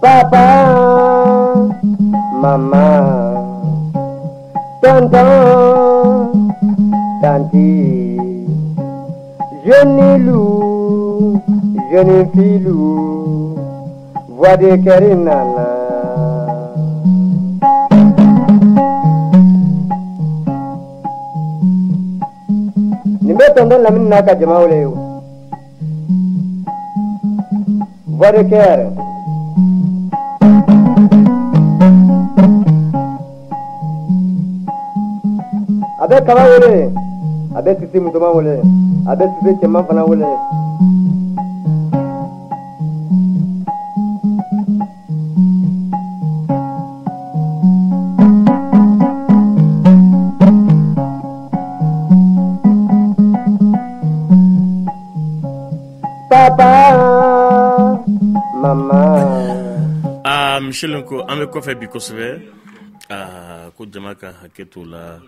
Papa, maman, tonton, tanti, jeune loup, jeune filou, voix de Karinana. Nimbe tonton Lamine n'a qu'à jamaule. Voix de Karin. Abe kaba wele, abe sisi mutuma wele, abe sisi cɛman fana wele. Papa, maman. Michel ko an bɛ kɔfɛ bi kosɛbɛ. Ko jama ka hakɛ to la.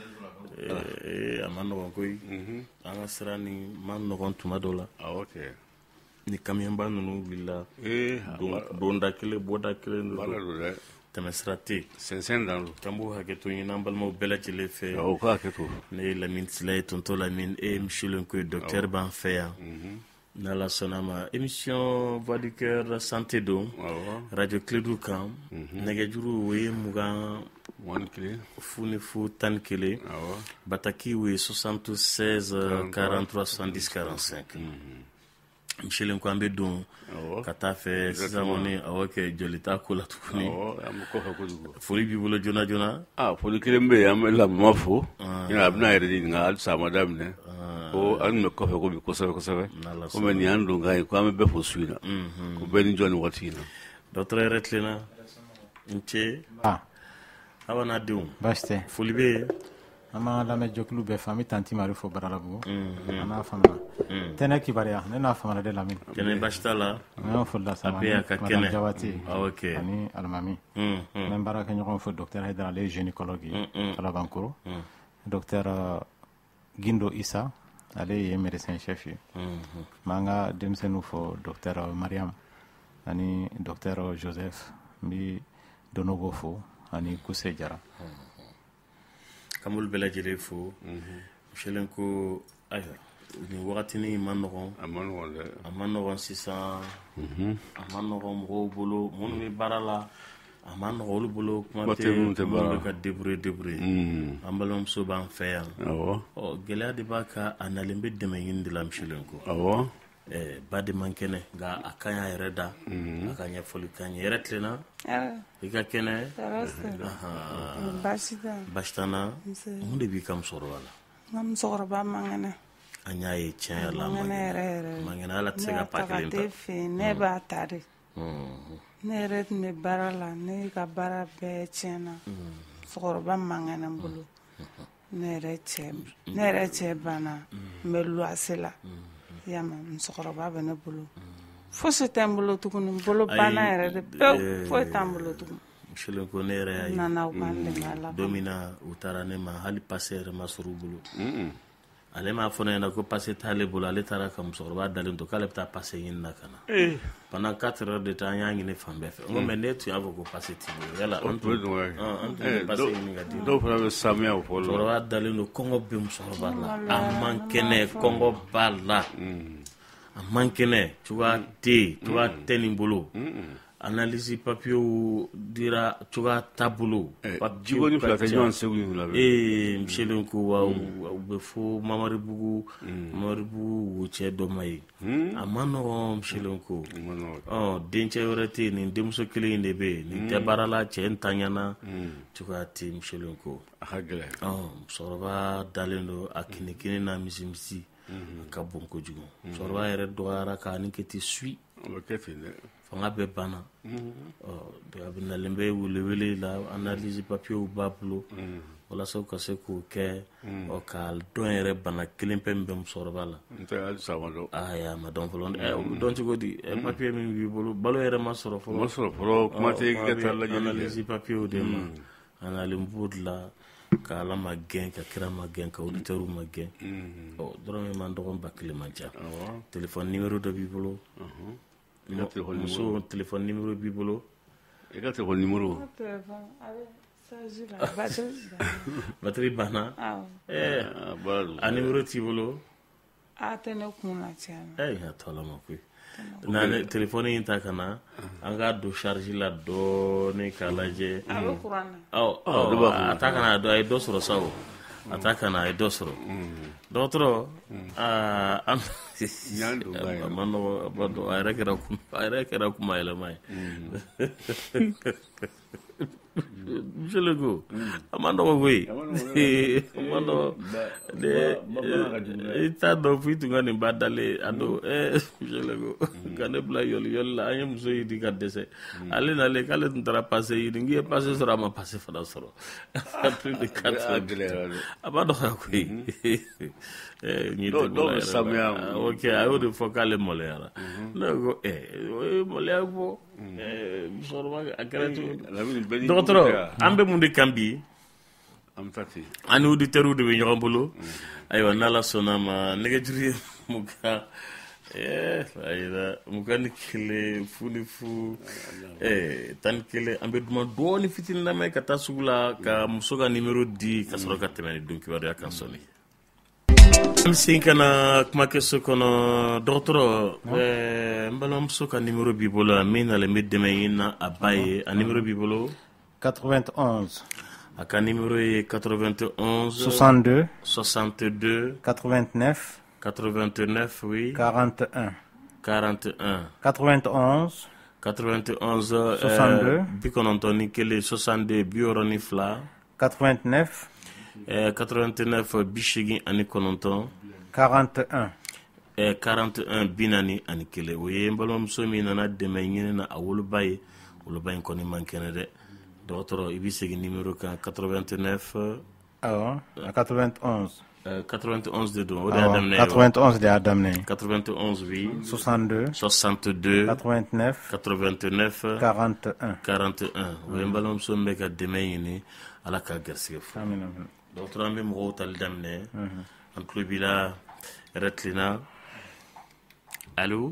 A ma nɔgɔn koyi. An ka sira ni ma nɔgɔn tuma dɔw la. Ni camion ba ninnu wulila donda kelen bɔda kelen don tɛmɛ sira tɛ yen. K'an b'o hakɛ to ɲini an balimaw bɛɛ lajɛlen fɛ. Ne ye Lamine Sila ye tonton Lamine e Michel ko ye docteur b'an fɛ yan. N'Ala sɔnna ma émission Voix du Cœur santé don radio Clédou kan nɛgɛjuru o ye 20 funi fu 11 bataki o ye 76 43 70 45 Michel ko an bɛ don ka taa fɛ sisan kɔni awɔ kɛ joli t'a ko la tuguni foli b'i bolo joona joona foli kelen bɛ yen an bɛ lamɛnma fo a bɛna yɛrɛ de ɲininka halisa a ma daminɛ ko an bɛ kɔfɛ ko bi kosɛbɛ kosɛbɛ komi nin y'an don kan ye ko an bɛ bɛɛ fo su in na ko bɛɛ ni jɔ ni waati in na dɔgɔtɔrɔ yɛrɛ tilenna n ce aw n'a denw baasi tɛ foli bɛ yen an b'an lamɛn jɛkulu bɛɛ fɛ an bɛ tanti mari fo baralabugu an n'a faamuya tɛnɛ kibaruya ne n'a faamuya de lamɛn tɛnɛ baasi t'a la an y'o fo lasama a ka kɛnɛ jawati ani alimami n bɛ baara kɛ ɲɔgɔn fo docteur Haidara ale ye gynécologue ye Kalabankoro docteur Gindo Isa ale ye médecin chef ye m'an ka denmisɛnninw fo docteur Mariam ani docteur Joseph n bɛ Donogo fo ani Kuse Jara Kamul bɛɛ lajɛlen fo Michel ko ayiwa nin wagatinin ma nɔgɔn a ma nɔgɔn sisan a ma nɔgɔn mɔgɔw bolo minnu bɛ baara la a ma nɔgɔn olu bolo kuma tɛ minnu bɛ ka débrouiller an balimamuso b'an fɛ yan gɛlɛya de b'a ka a nalen bɛ dɛmɛ ɲini de la Michel ko ba de man kɛnɛ nka a kan y'a yɛrɛ da a ka ɲɛfɔli kan ɲɛ yɛrɛ tilenna i ka kɛnɛ baasi t'an na mun de b'i ka musokɔrɔba la n ka musokɔrɔba man kɛnɛ an y'a ye tiɲɛ yɛrɛ la man kɛnɛ yɛrɛ man kɛnɛ ala tɛ se ka pa kelen ta ne b'a ta de ne yɛrɛ tun bɛ baara la ne ka baara bɛɛ tiɲɛna musokɔrɔba man kɛnɛ n bolo ne yɛrɛ cɛ banna n bɛ luwase la yama musokɔrɔba bɛ ne bolo fosi tɛ n bolo tuguni n bolo banna yɛrɛ de pewu foyi t'an bolo tuguni Michel ko ne yɛrɛ y'a ye nana u b'an dɛmɛ ala don min na u taara ne ma hali pase yɛrɛ ma sɔrɔ u bolo ale m'a fɔ ne ɲɛna ko pase t'ale bolo ale taara ka musokɔrɔba dalen to k'ale bɛ taa pase ɲini na ka na pendant 4 heures de temps an y'a ɲini fan bɛɛ fɛ n ko mais ne tun y'a fɔ ko pase t'i bolo yala an tun bɛ pase ɲini ka di dɔw fana bɛ sanuya o fɔlɔ musokɔrɔba dalen don kɔngɔ bɛ musokɔrɔba la a man kɛnɛ kɔngɔ b'a la a man kɛnɛ cogoya tɛ nin bolo analyse papier dira cogoya t'a bolo jiko ni fila tɛ ɲɔgɔn segu la Michel ko wa u bɛ fo Mamaribugu wo cɛ dɔ ma ye a ma nɔgɔn Michel ko dencɛ wɛrɛ tɛ yen nin denmuso kelen in de bɛ yen nin tɛ baara la cɛ n taɲana cogoya tɛ Michel ko a ka gɛlɛn musokɔrɔba dalen don a kini na misi ka bon kojugu musokɔrɔba yɛrɛ dɔgɔyara k'a ni kɛ ten sui fanga bɛɛ banna a bɛ nalen bɛ wele la analyse papier b'a bolo walasa ka se k'o kɛ ka dɔn yɛrɛ bana kelen pe min bɛ musokɔrɔba la a ma dɔn fɔlɔ dɔn cogo di papier min b'i bolo balo yɛrɛ ma sɔrɔ fɔlɔ kuma tɛ ka taa lajɛ analyse papier de ma analyse board la ka ala ma gɛn ka kira ma gɛn ka auditeur ma gɛn dɔrɔn min man dɔgɔn ba kelen man ca téléphone numéro dɔ b'i bolo muso téléphone numéro b'i bolo i ka téléphone numéro batterie banna a numéro t'i bolo tɛ ne kun na tiɲɛ na a tɔla ma koyi n'an téléphone in ta ka na an k'a don charge la dɔɔni k'a lajɛ a bɛ kuran na a ta kana a ye dɔ sɔrɔ sa o a ta kana a ye dɔ sɔrɔ dɔgɔtɔrɔ an ma nɔgɔ a yɛrɛ kɛra kuma yɛlɛma ye monsieur le go a ma nɔgɔ koyi a ma nɔgɔ i t'a dɔn fo i tun ka nin ba dalen a don monsieur le go ka ne bila yɔli la an ye muso ɲini ka dɛsɛ ale nalen k'ale tun taara passe ɲini k'i ye passe sɔrɔ a ma passe fana sɔrɔ a b'a dɔgɔya koyi dɔw bɛ sanuya ok a y'o de fɔ k'ale maloyara ne ko o ye maloya fɔ musokɔrɔba a kɛra cogo dɔgɔtɔrɔ an bɛ mun de kan bi an ni auditeurs de bɛ ɲɔgɔn bolo ayiwa n'ala sɔnna ma nɛgɛjuru ye mugan ni kelen fu ni fu 11 an bɛ duman dɔɔni fitinin lamɛn ka taa sugu la ka muso ka numéro di ka sɔrɔ ka tɛmɛ ni don kibaruya kan sɔnni an bɛ segin ka na kumakɛso kɔnɔ dɔgɔtɔrɔ n balimamuso ka numéro b'i bolo min nalen bɛ dɛmɛ ɲini na a ba ye a numéro b'i bolo 91 a ka numéro ye 91 62 62 89 89 oui 41 41 91 91 62 91 62 62 89 89 80 ani 9 41 41 binani ani kelen o ye n balimamuso min nana dɛmɛ ɲini na a woloba ye woloba in kɔni man kɛnɛ dɛ dɔgɔtɔrɔ i bɛ segin numéro kan 89 awɔ 91 91 de don o de y'a daminɛ 91 de y'a daminɛ 91 oui 62 62 89 89 41 41 o ye n balimamuso min bɛ ka dɛmɛ ɲini ala ka garisɛgɛ fo dɔgɔtɔrɔ an bɛ mɔgɔw tali daminɛ an tulo b'i la yɛrɛ tilenna allo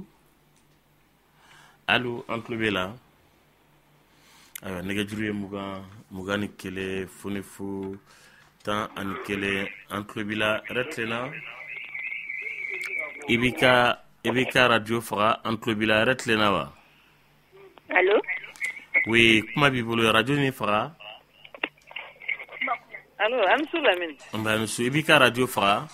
an tulo b'i la ayiwa nɛgɛjuru ye 20 ni kelen fu ni fu 10 ani kelen an tulo b'i la yɛrɛ tilenna i b'i ka radio faga an tulo b'i la yɛrɛ tilenna wa allo oui kuma b'i bolo radio ni faga allo Amsu Lamine Amsu i b'i ka radio faga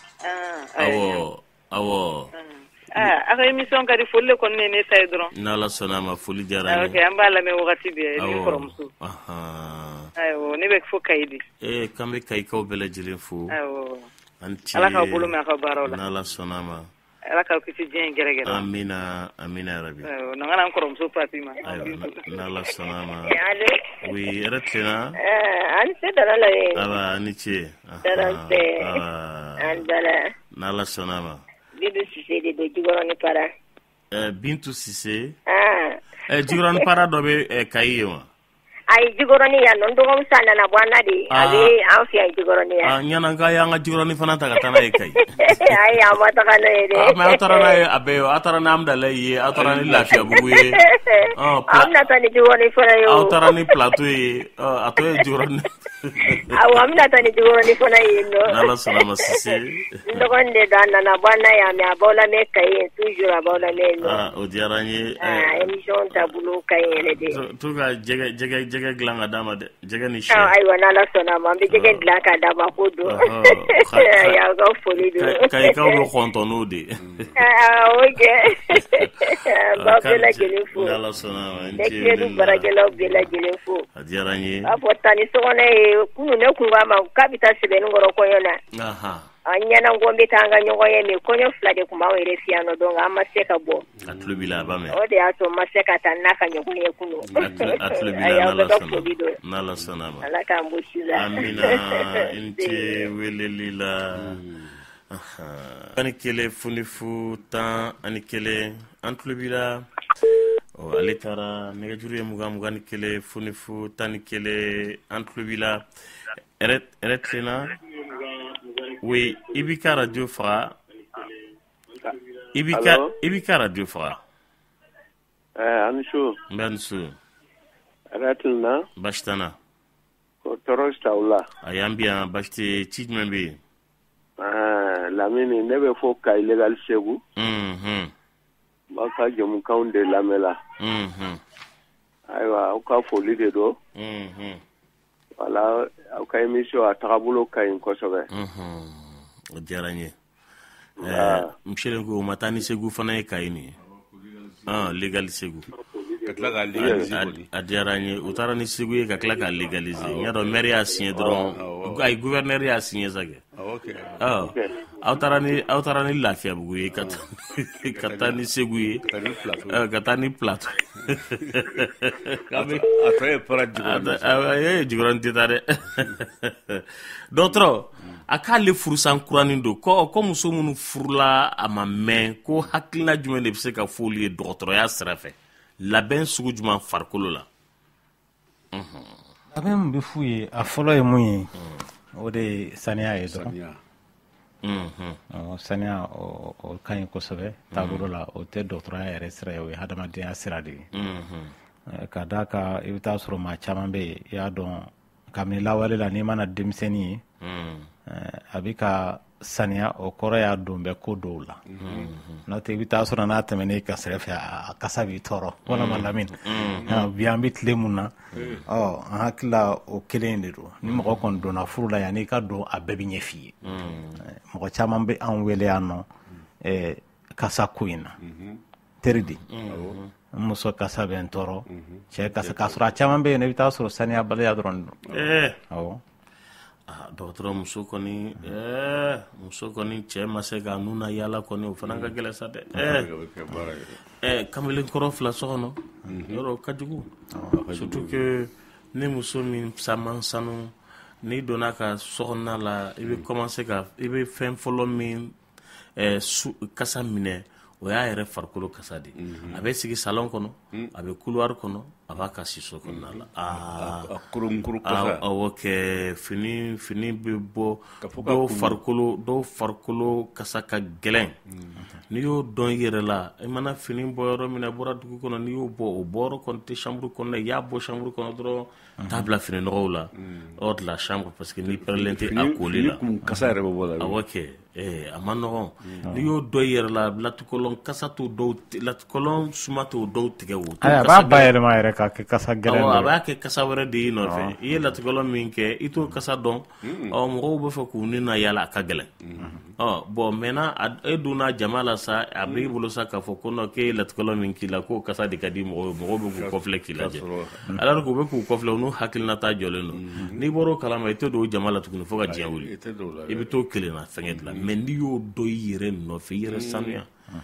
awɔ a ka émission ka di foli kɔni ne ta ye dɔrɔn n'ala sɔnna ma foli diyara n ye ok an b'a lamɛn wagati bɛɛ ni kɔrɔmuso ayiwa ne bɛ fo Kayi de k'an bɛ Kayikaw bɛɛ lajɛlen fo ala k'aw bolo mɛn a ka baaraw la n'ala sɔnna ma ala k'aw kisi diɲɛ in gɛrɛgɛrɛ amina yarabi n'an kana n kɔrɔmuso pati ma ayiwa n'ala sɔnna ma oui yɛrɛ tilenna an se dara la ye aba ani ce n'ala sɔnna ma Bintu Sise de do Jigoroni Para Bintu Sise Jigoroni Para dɔ bɛ Kayi ye wa ayi Jigoroni yan nɔ dɔgɔmuso nana bɔ an na de a bɛ an fɛ yan Jigoroni yan ɲana k'a y'an ka Jigoroni fana ta ka taa n'a ye Kayi ayi a ma taga n'o ye dɛ mais aw taara n'a ye a bɛɛ ye aw taara n'Amdala ye aw taara ni Lafiyabugu ye aw bɛna taa ni Jigoroni fana ye aw taara ni Plateau ye a tɔ ye Jigoroni awɔ an bɛna taa ni Jigoroni fana ye nɔ n'ala sɔnna ma Sise n dɔgɔnin de don a nana bɔ an na yan mais a b'aw lamɛn Kayi yen toujours a b'aw lamɛn yen nɔ o diyara n ye émission taabolo ka ɲi yɛrɛ de to ka jɛgɛ dilan ka d'a ma dɛ jɛgɛ ni sɛ ayiwa n'ala sɔnna ma an bɛ jɛgɛ dilan ka d'a ma ko don y'aw ka foli don Kayikaw bɛ kɔntɔn n'o de ok b'aw bɛɛ lajɛlen fo n'ala sɔnna ma ne tile ni baarakɛlaw bɛɛ lajɛlen fo a diyara n ye b'a fɔ tan ni sokɔnɔ ye kunu ne kun k'a ma k'a bɛ taa sɛbɛnnikɔrɔ kɔɲɔ na an ɲɛna ko n bɛ taa an ka ɲɔgɔn ye mais kɔɲɔ 2 de tun b'anw yɛrɛ fɛ yan nɔ donc an ma se ka bɔ a tulo b'i la a b'a mɛn o de y'a to n ma se ka taa n'a ka ɲɔgɔn ye kunu a tulo b'i la n'ala sɔnna ma ala k'an bɔ si la amina i ni ce weleli la 11 fu ni fu 10 ani 1 an tulo b'i la ale taara nɛgɛjuru ye 21 fu ni fu 10 ni 1 an tulo b'i la yɛrɛ tilenna oui i b'i ka radio faga i b'i ka radio faga Ansu. Bensu. Ratilna. Bashtana. Ko toros taula. Ayambia bashti chijmembi. Lamini nebe fo ka illegal segu. Baka jom kaunde lamela. Aywa o ka foli de do. Wala o ka emission a tagabulo ka in kosobe. Jaranye. Mshele ko matani segu fana e kaini. Legal segu. Katla legaliser. Jaranye utarani segu e katla legaliser. Ngado maire ya signé dron. Ay gouverneur ya signé zage. Okay. Autarani lafia bugu katani segu katani plateau. Après para jigorante tare. D'autres akale furusan kuranindo ko muso munu furula ama men ko hakilina jumen de se ka foli docteur ya srafe labɛn sugu juma farikolo la. Labɛn bɛ f'u ye a fɔlɔ ye mun ye o de ye saniya ye dɔrɔn. Saniya o ka ɲi kosɛbɛ taabolo la o tɛ dɔgɔtɔrɔya yɛrɛ sira ye o ye hadamadenya sira de ye. Ka d'a kan i bɛ taa sɔrɔ maa caman bɛ yen i y'a dɔn kabini lawale la n'i mana denmisɛnnin ye a bɛ ka saniya o kɔrɔ y'a don bɛ ko dɔw la n'o tɛ i bɛ taa sɔrɔ n'a tɛmɛnen ka sira fɛ a kasa b'i tɔɔrɔ walama Lamini bi an bɛ tile mun na an hakili la o kelen de don ni mɔgɔ kɔni donna furu la yanni i ka don a bɛɛ bɛ ɲɛ f'i ye mɔgɔ caman bɛ an wele yan nɔ kasa ko in na teri de muso kasa bɛ n tɔɔrɔ cɛ kasa k'a sɔrɔ a caman bɛ yen i bɛ taa sɔrɔ saniyabaliya dɔrɔn don. Dɔgɔtɔrɔ muso kɔni cɛ ma se ka nuna yala kɔni o fana ka gɛlɛn sa dɛ. Kamalen kɔrɔ fila so kɔnɔ yɔrɔ ka jugu surtout que ne muso min saman sanu n'i donna ka so kɔnɔna la i bɛ commencer ka i bɛ fɛn fɔlɔ min kasa minɛ o y'a yɛrɛ farikolo kasa de a bɛ sigi salon kɔnɔ a bɛ couloir kɔnɔ a b'a ka si so kɔnɔna la kurukuru kasa awɔ kɛ fini bɛ bɔ dɔw farikolo kasa ka gɛlɛn n'i y'o dɔn i yɛrɛ la i mana fini bɔ yɔrɔ min na i bɔra dugu kɔnɔ n'i y'o bɔ o bɔyɔrɔ kɔni tɛ chambre kɔnɔ i y'a bɔ chambre kɔnɔ dɔrɔn t'a bila fini nɔgɔw la hors de la chambre parce que n'i pɛrɛlen tɛ a koli la kasa yɛrɛ bɛ bɔ la awɔ kɛ a ma nɔgɔn n'i y'o dɔn i yɛrɛ la latukɔlɔn kasa t'o dɔw latukɔlɔn suma t'o dɔw tigɛ o a b'a bayɛlɛma yɛrɛ k'a kɛ kasa gɛlɛn a b'a kɛ kasa wɛrɛ de i nɔfɛ i ye latukɔlɔn min kɛ i t'o kasa dɔn mɔgɔw bɛ fɛ k'u ni na yala a ka gɛlɛn bon maintenant e donna jama la sa a b'i bolo sa k'a fɔ ko non k'e ye latukɔlɔn min k'i la k'o kasa de ka di mɔgɔw bɛ k'u kɔfilɛ k'i lajɛ alors k'u bɛ k'u kɔfilɛ u n'u hakilinata jɔlen don n'i bɔr'o kalama i tɛ don o jama la tuguni fo ka diɲɛ wuli i bɛ t'o kelen na fɛngɛ de la mais n'i y'o dɔn i yɛrɛ nɔfɛ i yɛrɛ sanuya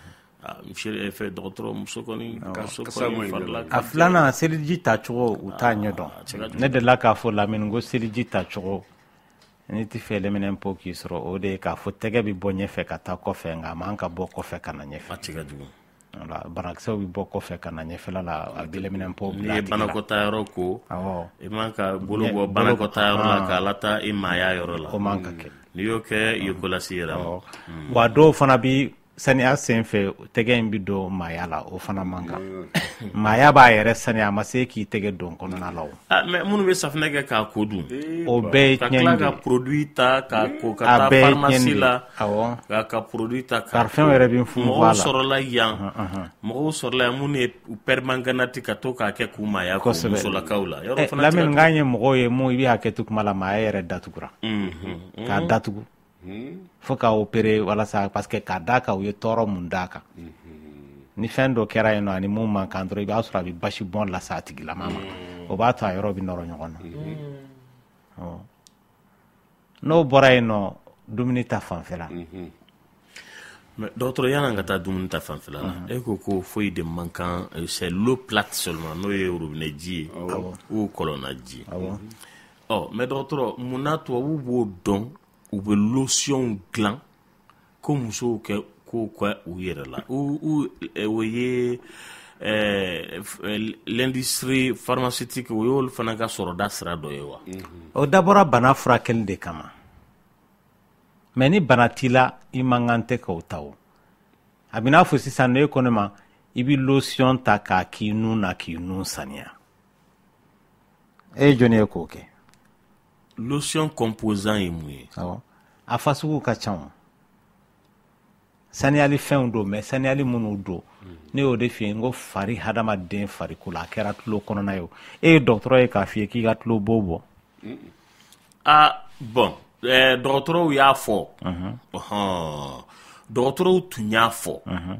fɛ dɔgɔtɔrɔ muso kɔni farila a filanan seliji tacogo u t'a ɲɛ dɔn ne delila k'a fɔ Lamini ko seliji tacogo ne tɛ fɛ lɛminɛn po k'i sɔrɔ o de ye k'a fɔ tɛgɛ bɛ bɔ ɲɛfɛ ka taa kɔfɛ nka a man ka bɔ kɔfɛ ka na ɲɛfɛ a tɛ ka jugu banakisɛw bɛ bɔ kɔfɛ ka na ɲɛfɛla la a bɛ lɛminɛn po bila a tigi la n'i ye banakɔtaayɔrɔ ko i man ka bolo bɔ banakɔtaayɔrɔ la k'a lata i maaya yɔrɔ la o man ka kɛ n'i y'o kɛ i ye ko lase i yɛrɛ ma wa dɔw fana bi saniya sen fɛ tɛgɛ in bi don maaya la o fana man kan maaya b'a yɛrɛ saniya a ma se k'i tɛgɛ don kɔnɔna la o mais minnu bɛ safinɛ kɛ k'a ko dun o bɛɛ ye ka tiɲɛni tila de ka ye produit ta k'a ko ka taa pharmacie la ka produit ta k'a parfum yɛrɛ bɛ funfun a la mɔgɔw sɔrɔla yan minnu ye permanganate ka to k'a kɛ k'u maaya ko musolakaw la yɔrɔ fana Lamini k'an ye mɔgɔw ye mun i bɛ hakɛ to kuma la maaya yɛrɛ datugura k'a datugu fo ka opérer walasa parce que k'a da kan u ye tɔɔrɔ mun d'a kan ni fɛn dɔ kɛra yen nɔ ani mun man kan dɔrɔn i b'a sɔrɔ a bɛ basi bɔn lase a tigilama ma o b'a to a yɔrɔ bɛ nɔrɔ ɲɔgɔn na n'o bɔra yen nɔ dumuni ta fanfɛla mais dɔgɔtɔrɔ yan'an ka taa dumuni ta fanfɛla la e ko foyi de man kan c'est l'eau plate seulement n'o ye robinet ji ye ou kɔlɔnna ji mais dɔgɔtɔrɔ mun na tubabuw b'o dɔn u bɛ lotion dilan ko musow kɛ k'o kɛ u yɛrɛ la o ye l'industrie pharmaceutique o y'olu fana ka sɔrɔda sira dɔ ye wa o dabɔra bana furakɛli de kama mais ni bana t'i la i man kan tɛ k'o ta o a bɛ n'a fɔ sisan ne ko ne ma i bi lotion ta k'a k'i nun na k'i nun saniya. Jɔnni ye k'o kɛ? Lotion composant ye mun ye? Awɔ. A fasugu ka ca o. Saniyali fɛnw don mais saniyali minnu don ne y'o de f'i ye n ko fari hadamaden farikolo a kɛra tulo kɔnɔna ye o. E ye dɔgɔtɔrɔ ye k'a f'i ye k'i ka tulo bo bɔ. Bon dɔgɔtɔrɔw y'a fɔ. Dɔgɔtɔrɔw tun y'a fɔ.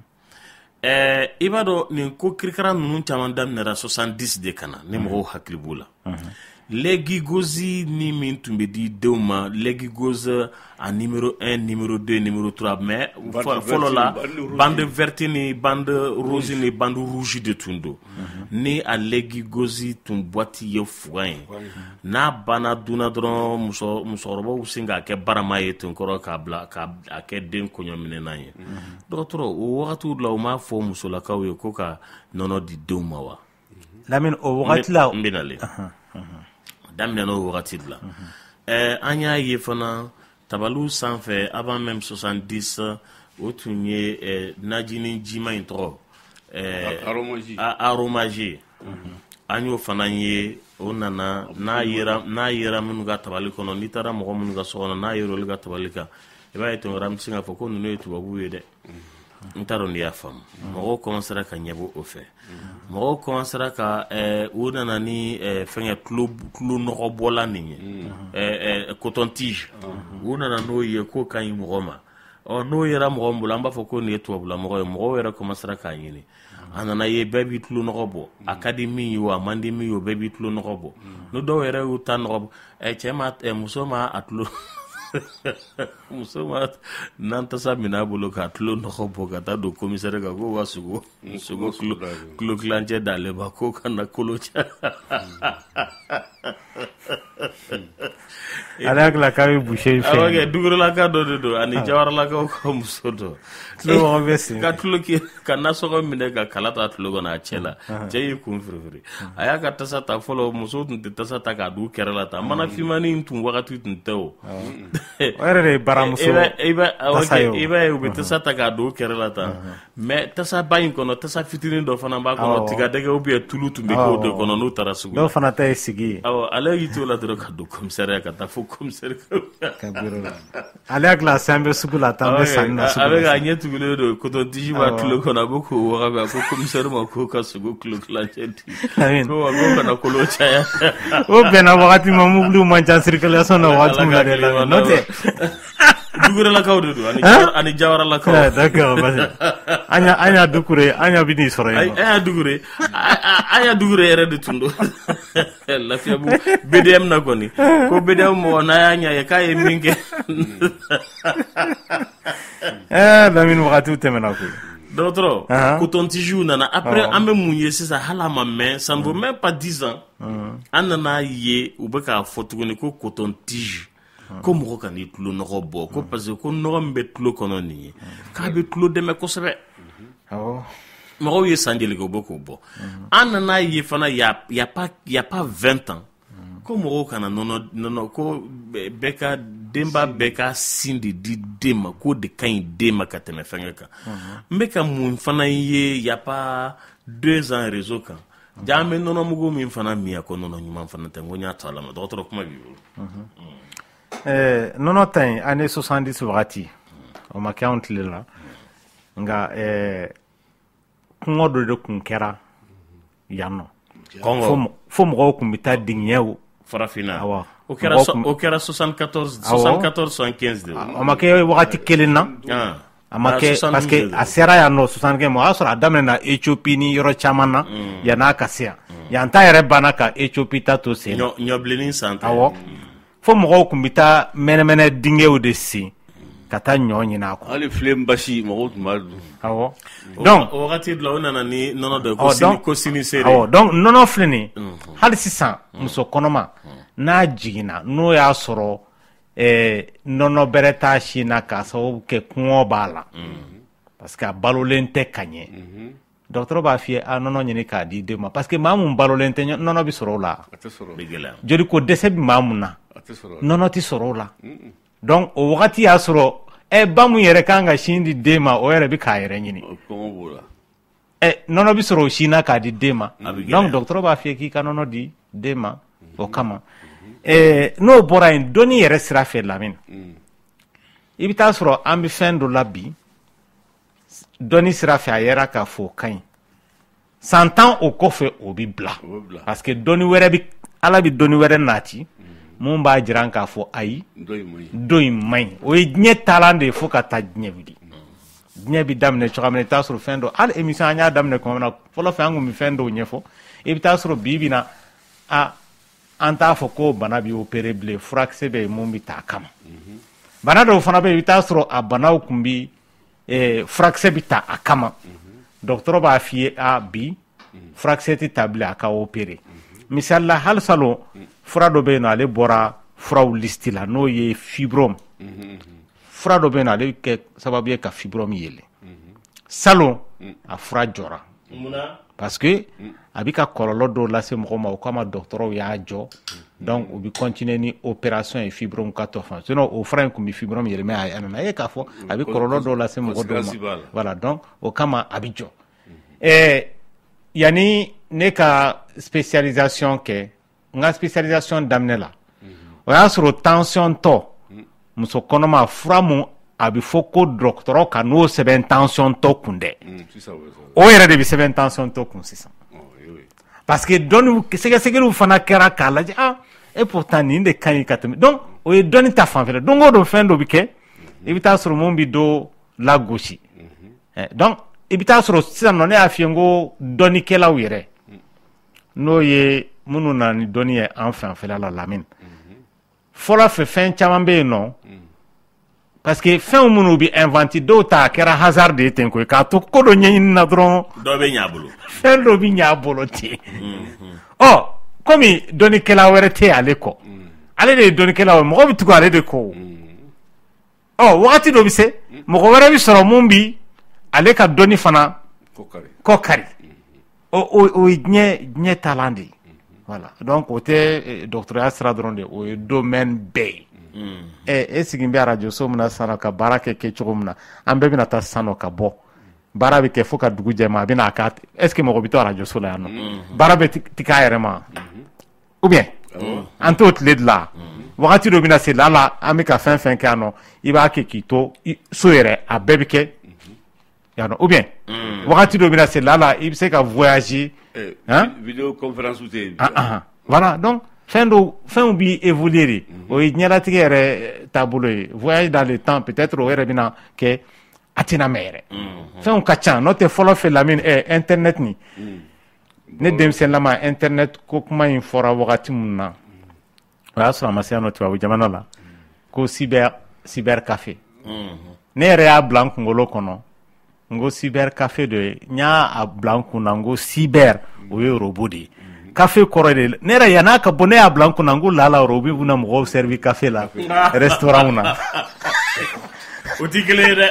I b'a dɔn nin ko kirikara ninnu caman daminɛra 70 de ka na ni mɔgɔw hakili b'o la. Legigosi ni min tun bɛ di denw ma Legigosi a numéro 1 numéro 2 numéro 3 mais fɔlɔ la bande verte ni bande rose ni bande rouge de tun don ni a Legigosi tun boîte ye 2 ye n'a banna donna dɔrɔn musokɔrɔbaw sin k'a kɛ barama ye ten kɔrɔ k'a bila k'a kɛ den kɔɲɔminɛnan ye dɔgɔtɔrɔ o wagatiw la u m'a fɔ musolakaw ye ko ka nɔnɔ di denw ma wa? Lamine o wagati la n bɛna le daminɛna o wagati de la an y'a ye fana tabaliw sanfɛ avant même 70 o tun ye najini jima in tɔgɔ aromage an y'o fana ye o nana n'a yera minnu ka tabali kɔnɔ n'i taara mɔgɔ minnu ka so kɔnɔ n'a yera olu ka tabali kan i b'a ye tɔngara an bɛ se k'a fɔ ko ninnu ye tubabuw ye dɛ n t'a dɔn n'i y'a faamu mɔgɔw commencera ka ɲɛbɔ o fɛ mɔgɔw commencera ka u nana ni fɛngɛ tulo nɔgɔbɔla nin ye coton tige u nana n'o ye k'o ka ɲi mɔgɔ ma n'o yera mɔgɔ min bolo an b'a fɔ ko nin ye tubabula mɔgɔ ye mɔgɔw yɛrɛ commencera k'a ɲini a nana ye bɛɛ b'i tulo nɔgɔ bɔ a ka di min ye o a man di min ye o bɛɛ b'i tulo nɔgɔ bɔ ni dɔw yɛrɛ y'u ta nɔgɔ bɔ muso ma a tulo muso ma n'an tasa minɛ a bolo k'a tulo nɔgɔ bɔ ka taa don commissaire kan ko ka sogo tulo kilancɛ d'ale ma ko ka na kolo cɛ ale hakili k'a bɛ boucher fɛ awɔ kɛ dugurelaka dɔ de don ani jawaralakaw ka muso dɔ tulo bɛ sen ka tulo ka nasɔgɔ minɛ ka kala ta tulo kɔnɔ a cɛ la cɛ y'i kun firifiri a y'a ka tasa ta fɔlɔ muso tun tɛ tasa ta k'a dugu kɛrɛ la ta mana finmani in tun wagati tun tɛ o yɛrɛ de ye baramuso tasa ye i b'a ye u bɛ tasa ta k'a dugu kɛrɛ la ta mais tasa ba in kɔnɔ tasa fitinin dɔ fana b'a kɔnɔ tigadɛgɛ ou bien tulu tun bɛ k'o de kɔnɔ n'u taara sugu dɔw fana ta ye sigi ye awɔ ale y'i to la dɔrɔn ka don commissariat ka taa fo commissaire ka bureau la ale hakili la san bɛ sugu la tan bɛ sanni na sugu la a bɛ k'a ɲɛ tugulen don coton tige b'a tulo kɔnɔ a bɛ k'o wagabɛ a ko commissaire ma k'o ka sogo tulo kilancɛ di ko kana kolo caya o bɛnna wagati ma mobiliw man ca circulation na wagati min na de la n'o tɛ dugurelakaw de don ani jawaralakaw d'accord an y'a dugure an y'a bi nin sɔrɔ yen an y'a dugure yɛrɛ de tun don lafiyabu BDM na kɔni ko BDM mɔgɔ n'a y'a ɲɛ ye k'a ye min kɛ Lamine wagatiw tɛmɛna koyi dɔgɔtɔrɔ coton tige nana après an bɛ mun ye sisan hali a ma mɛn ça ne vaut même pas 10 ans an nana ye u bɛ k'a fɔ tuguni ko coton tige ko mɔgɔ ka n'i tulo nɔgɔ bɔ ko parce que ko nɔgɔ min bɛ tulo kɔnɔ nin ye k'a bɛ tulo dɛmɛ kosɛbɛ mɔgɔw ye san joli kɛ u bɛ k'o bɔ an nana ye fana y a pas 20 ans ko mɔgɔw kana nɔnɔ ko bɛɛ ka denba bɛɛ ka sin de di den ma k'o de ka ɲi den ma ka tɛmɛ fɛngɛ kan n bɛ ka mun fana ye y a pas 2 ans réseau kan ja an bɛ nɔnɔmugu min fana min a ko nɔnɔ ɲuman fana tɛ n ko n y'a to a la ma dɔgɔtɔrɔ kuma b'i bolo nɔnɔ ta in année 70 wagati o ma kɛ anw tile la nka kɔngɔ dɔ de tun kɛra yan nɔ fo mɔgɔw tun bɛ taa diŋɛw farafinna o kɛra 74 75 de o ma kɛ wagati kelen na a ma kɛ parce que a sera yan nɔ 75 ma o y'a sɔrɔ a daminɛna Éthiopie ni yɔrɔ caman na yan'a ka se yan yan ta yɛrɛ banna ka Éthiopie ta to sen na ɲɔbilennin san ta fo mɔgɔw tun bɛ taa mɛnɛmɛnɛ dingɛw de sen ka taa ɲɔ ɲini a kɔ hali filen basi mɔgɔw tun b'a dun awɔ donc o wagati la o nana ni nɔnɔ dɔ ko sini seere awɔ donc nɔnɔ filɛ nin hali sisan muso kɔnɔma n'a jiginna n'o y'a sɔrɔ nɔnɔ bɛrɛ t'a sin na k'a sababu kɛ kɔngɔ b'a la parce que a balolen tɛ ka ɲɛ dɔgɔtɔrɔ b'a f'i ye a nɔnɔ ɲini k'a di den ma parce que maa mun balolen tɛ nɔnɔ bɛ sɔrɔ o la joli ko dɛsɛ bɛ maa mun na nɔnɔ tɛ sɔrɔ o la donc o wagati y'a sɔrɔ ba mun yɛrɛ kan ka sin di den ma o yɛrɛ bɛ k'a yɛrɛ ɲini nɔnɔ bi sɔrɔ o sin na k'a di den ma donc dɔgɔtɔrɔ b'a f'i ye k'i ka nɔnɔ di den ma o kama n'o bɔra yen dɔnni yɛrɛ sira fɛ Lamine i bɛ taa sɔrɔ an bɛ fɛn dɔ la bi dɔnni sira fɛ a yɛrɛ k'a fɔ o ka ɲi 100 ans o kɔfɛ o bɛ bila parce que dɔnni wɛrɛ bɛ Ala bɛ dɔnni wɛrɛ nati mun b'a jira k'a fɔ ayi dɔ in man ɲi o ye diɲɛ taalan de ye fo ka taa diɲɛ wuli diɲɛ bɛ daminɛ cogoya min na i bɛ taa sɔrɔ fɛn dɔ hali émission an y'a daminɛ kuma min na fɔlɔ fɛ an tun bɛ fɛn dɔw ɲɛfɔ i bɛ taa sɔrɔ bi bi na an t'a fɔ ko bana bɛ opéré bilen furakisɛ bɛ yen mun bɛ taa a kama bana dɔw fana bɛ yen i bɛ taa sɔrɔ a banaw tun bɛ furakisɛ bɛ ta a kama dɔgɔtɔrɔ b'a f'i ye bi furakisɛ tɛ ta bilen a ka opéré misali la hali salon fura dɔ bɛ yen nɔ ale bɔra furaw liste la n'o ye fibrome fura dɔ bɛ yen nɔ ale bɛ kɛ sababu ye ka fibrome yɛlɛ salon a fura jɔra parce que a bɛ ka kɔlɔlɔ dɔw lase mɔgɔ ma o kama dɔgɔtɔrɔw y'a jɔ donc u bɛ continuer ni opération ye fibrome ka tɔ fan sinon o fura in tun bɛ fibrome yɛlɛ mais a nana ye k'a fɔ a bɛ kɔlɔlɔ dɔw lase mɔgɔ dɔw ma voilà donc o kama a bɛ jɔ yanni ne ka spécialisation kɛ n ka spécialisation daminɛ la o y'a sɔrɔ tension tɔ muso kɔnɔma fura mun a bɛ fɔ ko dɔgɔtɔrɔ ka n'o sɛbɛn tension tɔ kun dɛ o yɛrɛ de bɛ sɛbɛn tension tɔ kun sisan parce que dɔnni sɛgɛsɛgɛliw fana kɛra k'a lajɛ et pourtant nin de ka ɲi ka tɛmɛ donc o ye dɔnni ta fanfɛla don o don fɛn dɔ bɛ kɛ i bɛ taa sɔrɔ mun bɛ dɔ lagosi donc i bɛ taa sɔrɔ sisan nɔ ne y'a f'i ye n ko dɔnnikɛlaw yɛrɛ n'o ye minnu nana ni dɔnni ye an fanfɛla la Lamine fɔlɔ fɛ fɛn caman bɛ yen nɔ parce que fɛnw minnu bɛ inventer dɔw ta a kɛra hasard de ye ten koyi k'a to ko dɔ ɲɛɲini na dɔrɔn dɔ bɛ ɲɛ a bolo fɛn dɔ bɛ ɲɛ a bolo ten komi dɔnnikɛla wɛrɛ tɛ ale kɔ ale de ye dɔnnikɛla ye mɔgɔ bɛ tugu ale de kɔ wagati dɔ bɛ se mɔgɔ wɛrɛ bɛ sɔrɔ mun bi ale ka dɔnni fana kɔ kari o ye diɲɛ taalan de ye voilà donc o tɛ dɔgɔtɔrɔya sira dɔrɔn de o ye domaine bɛɛ ye e sigi bɛ arajo so min na sisan ka baara kɛ cogo min na an bɛɛ bɛna taa sisan ka bɔ baara bɛ kɛ fo ka dugu jɛ ma a bɛna k'a est ce que mɔgɔ bɛ to arajo so la yan nɔ baara bɛ ti k'a yɛrɛ ma ou bien an t'o tile dilan wagati dɔ bɛna se la an bɛ ka fɛn fɛn kɛ yan nɔ i b'a kɛ k'i to so yɛrɛ a bɛɛ bɛ kɛ yan nɔ ou bien wagati dɔ bɛna se la i bɛ se ka voyager vidéo conférence tɛ voilà donc fɛnw b'i évoluer de o ye diɲɛlatigɛ yɛrɛ taabolo ye voyage dans le temps peut-être o yɛrɛ bɛna kɛ a tɛna mɛn yɛrɛ fɛnw ka ca n'o tɛ fɔlɔ fɛ Lamine internet nin ne denmisɛnninlama internet ko kuma in fɔra wagati min na o y'a sɔrɔ a ma se yan nɔ tubabu jamana la ko cyber café ne yɛrɛ y'a bila n kunkolo kɔnɔ n ko cyber café dɔ ye n y'a bila n kun na n ko cyber o ye robot de ye café kɔrɔ de ne yɛrɛ yan'a ka bɔ ne y'a bila n kun na n ko lala robot bɛna mɔgɔw servi café la restaurant na o tɛ kelen ye dɛ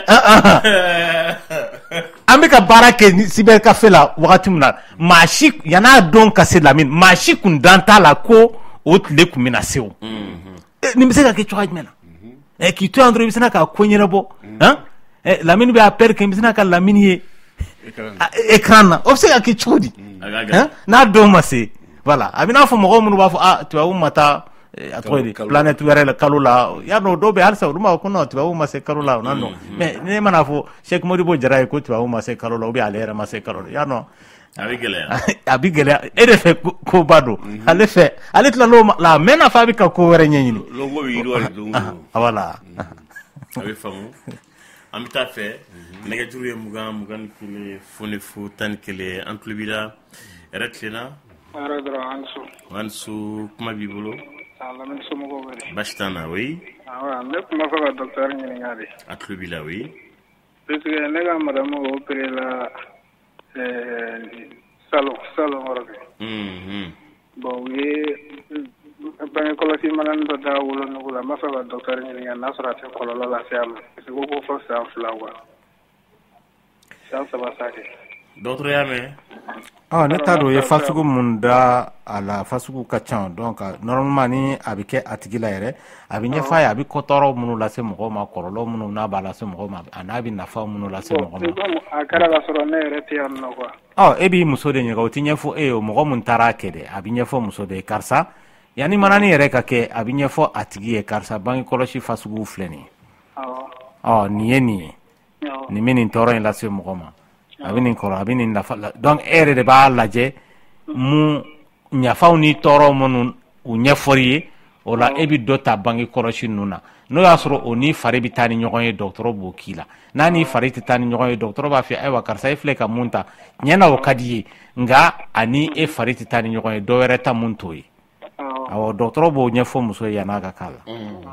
an bɛ ka baara kɛ ni cyber café la wagati min na maa si yan'a dɔn ka se Lamine maa si kun dan t'a la ko o tile kun bɛna se o nin bɛ se ka kɛ cogoya jumɛn na k'i to yan dɔrɔn i bɛ se ka ko ɲɛnabɔ Lamine bɛ appel kɛ i bɛ se ka Lamine ye écran na o bɛ se ka kɛ cogo di n'a dɔn ma se voilà a bɛ n'a fɔ mɔgɔw minnu b'a fɔ tubabu ma taa a tɔgɔ di planète wɛrɛ la kalo la y'a dɔn dɔw bɛ halisa olu b'a fɔ ko non tubabu ma se kalo la o n'a dɔn mais ne mana fɔ Cheikh Modibo Jara ye ko tubabu ma se kalo la ou bien ale yɛrɛ ma se kalo la y'a dɔn a bɛ gɛlɛya a bɛ gɛlɛya e de fɛ koba don ale tila l'o la a mɛnna f'a bɛ ka ko wɛrɛ ɲɛɲini voilà a bɛ faamu an bɛ taa fɛ nɛgɛjuru ye 21 foni fu 11 an tulo b'i la yɛrɛ tilenna Ansu kuma b'i bolo Lamine somɔgɔw bɛ di baasi t'an na oui ne tun b'a fɛ ka docteur ɲininka de a tulo b'i la oui parce que ne ka madame opéré la salon yɔrɔ fɛ bon u ye bange kɔlɔsi manani dɔ da wolonugu la n b'a fɛ ka docteur ɲininka n'a sɔrɔ a tɛ kɔlɔlɔ lase a ma parce que ko fɔ san 2 quoi san 3 sa kɛ docteur y'a mɛn ne t'a dɔn ye fasugu mun da a la fasugu ka ca donc normalement ni a bɛ kɛ a tigi la yɛrɛ a bɛ ɲɛfɔ a ye a bɛ kɔtɔrɔ minnu lase mɔgɔw ma kɔlɔlɔ minnu n'a b'a lase mɔgɔw ma a n'a bɛ nafa minnu lase mɔgɔw ma. a kɛra ka sɔrɔ ne yɛrɛ tɛ yan nɔ quoi. E b'i muso de ɲininka o tɛ ɲɛfɔ e ye o mɔgɔ mun taara a kɛ dɛ a bɛ ɲɛfɔ muso de ye karisa yanni manani yɛrɛ ka kɛ a bɛ ɲɛfɔ a tigi ye karisa bange kɔlɔsi fasugu filɛ nin ye nin ye nin ye nin bɛ nin tɔɔrɔ in lase mɔgɔ ma a bɛ nin kɔrɔ a bɛ nin nafa donc e yɛrɛ de b'a lajɛ mun ɲafaw ni tɔɔrɔ minnu u ɲɛfɔri ye o la e bɛ dɔ ta bange kɔlɔsi ninnu na n'o y'a sɔrɔ o ni fari bɛ taa ni ɲɔgɔn ye dɔgɔtɔrɔ b'o k'i la n'a ni fari tɛ taa ni ɲɔgɔn ye dɔgɔtɔrɔ b'a fɔ ayiwa karisa e filɛ ka mun ta ɲɛna o ka di ye nka ani e fari tɛ taa ni ɲɔgɔn ye dɔ wɛrɛ ta mun t'o ye awɔ dɔgɔtɔrɔ b'o ɲɛfɔ muso ye yan'a ka k'a la.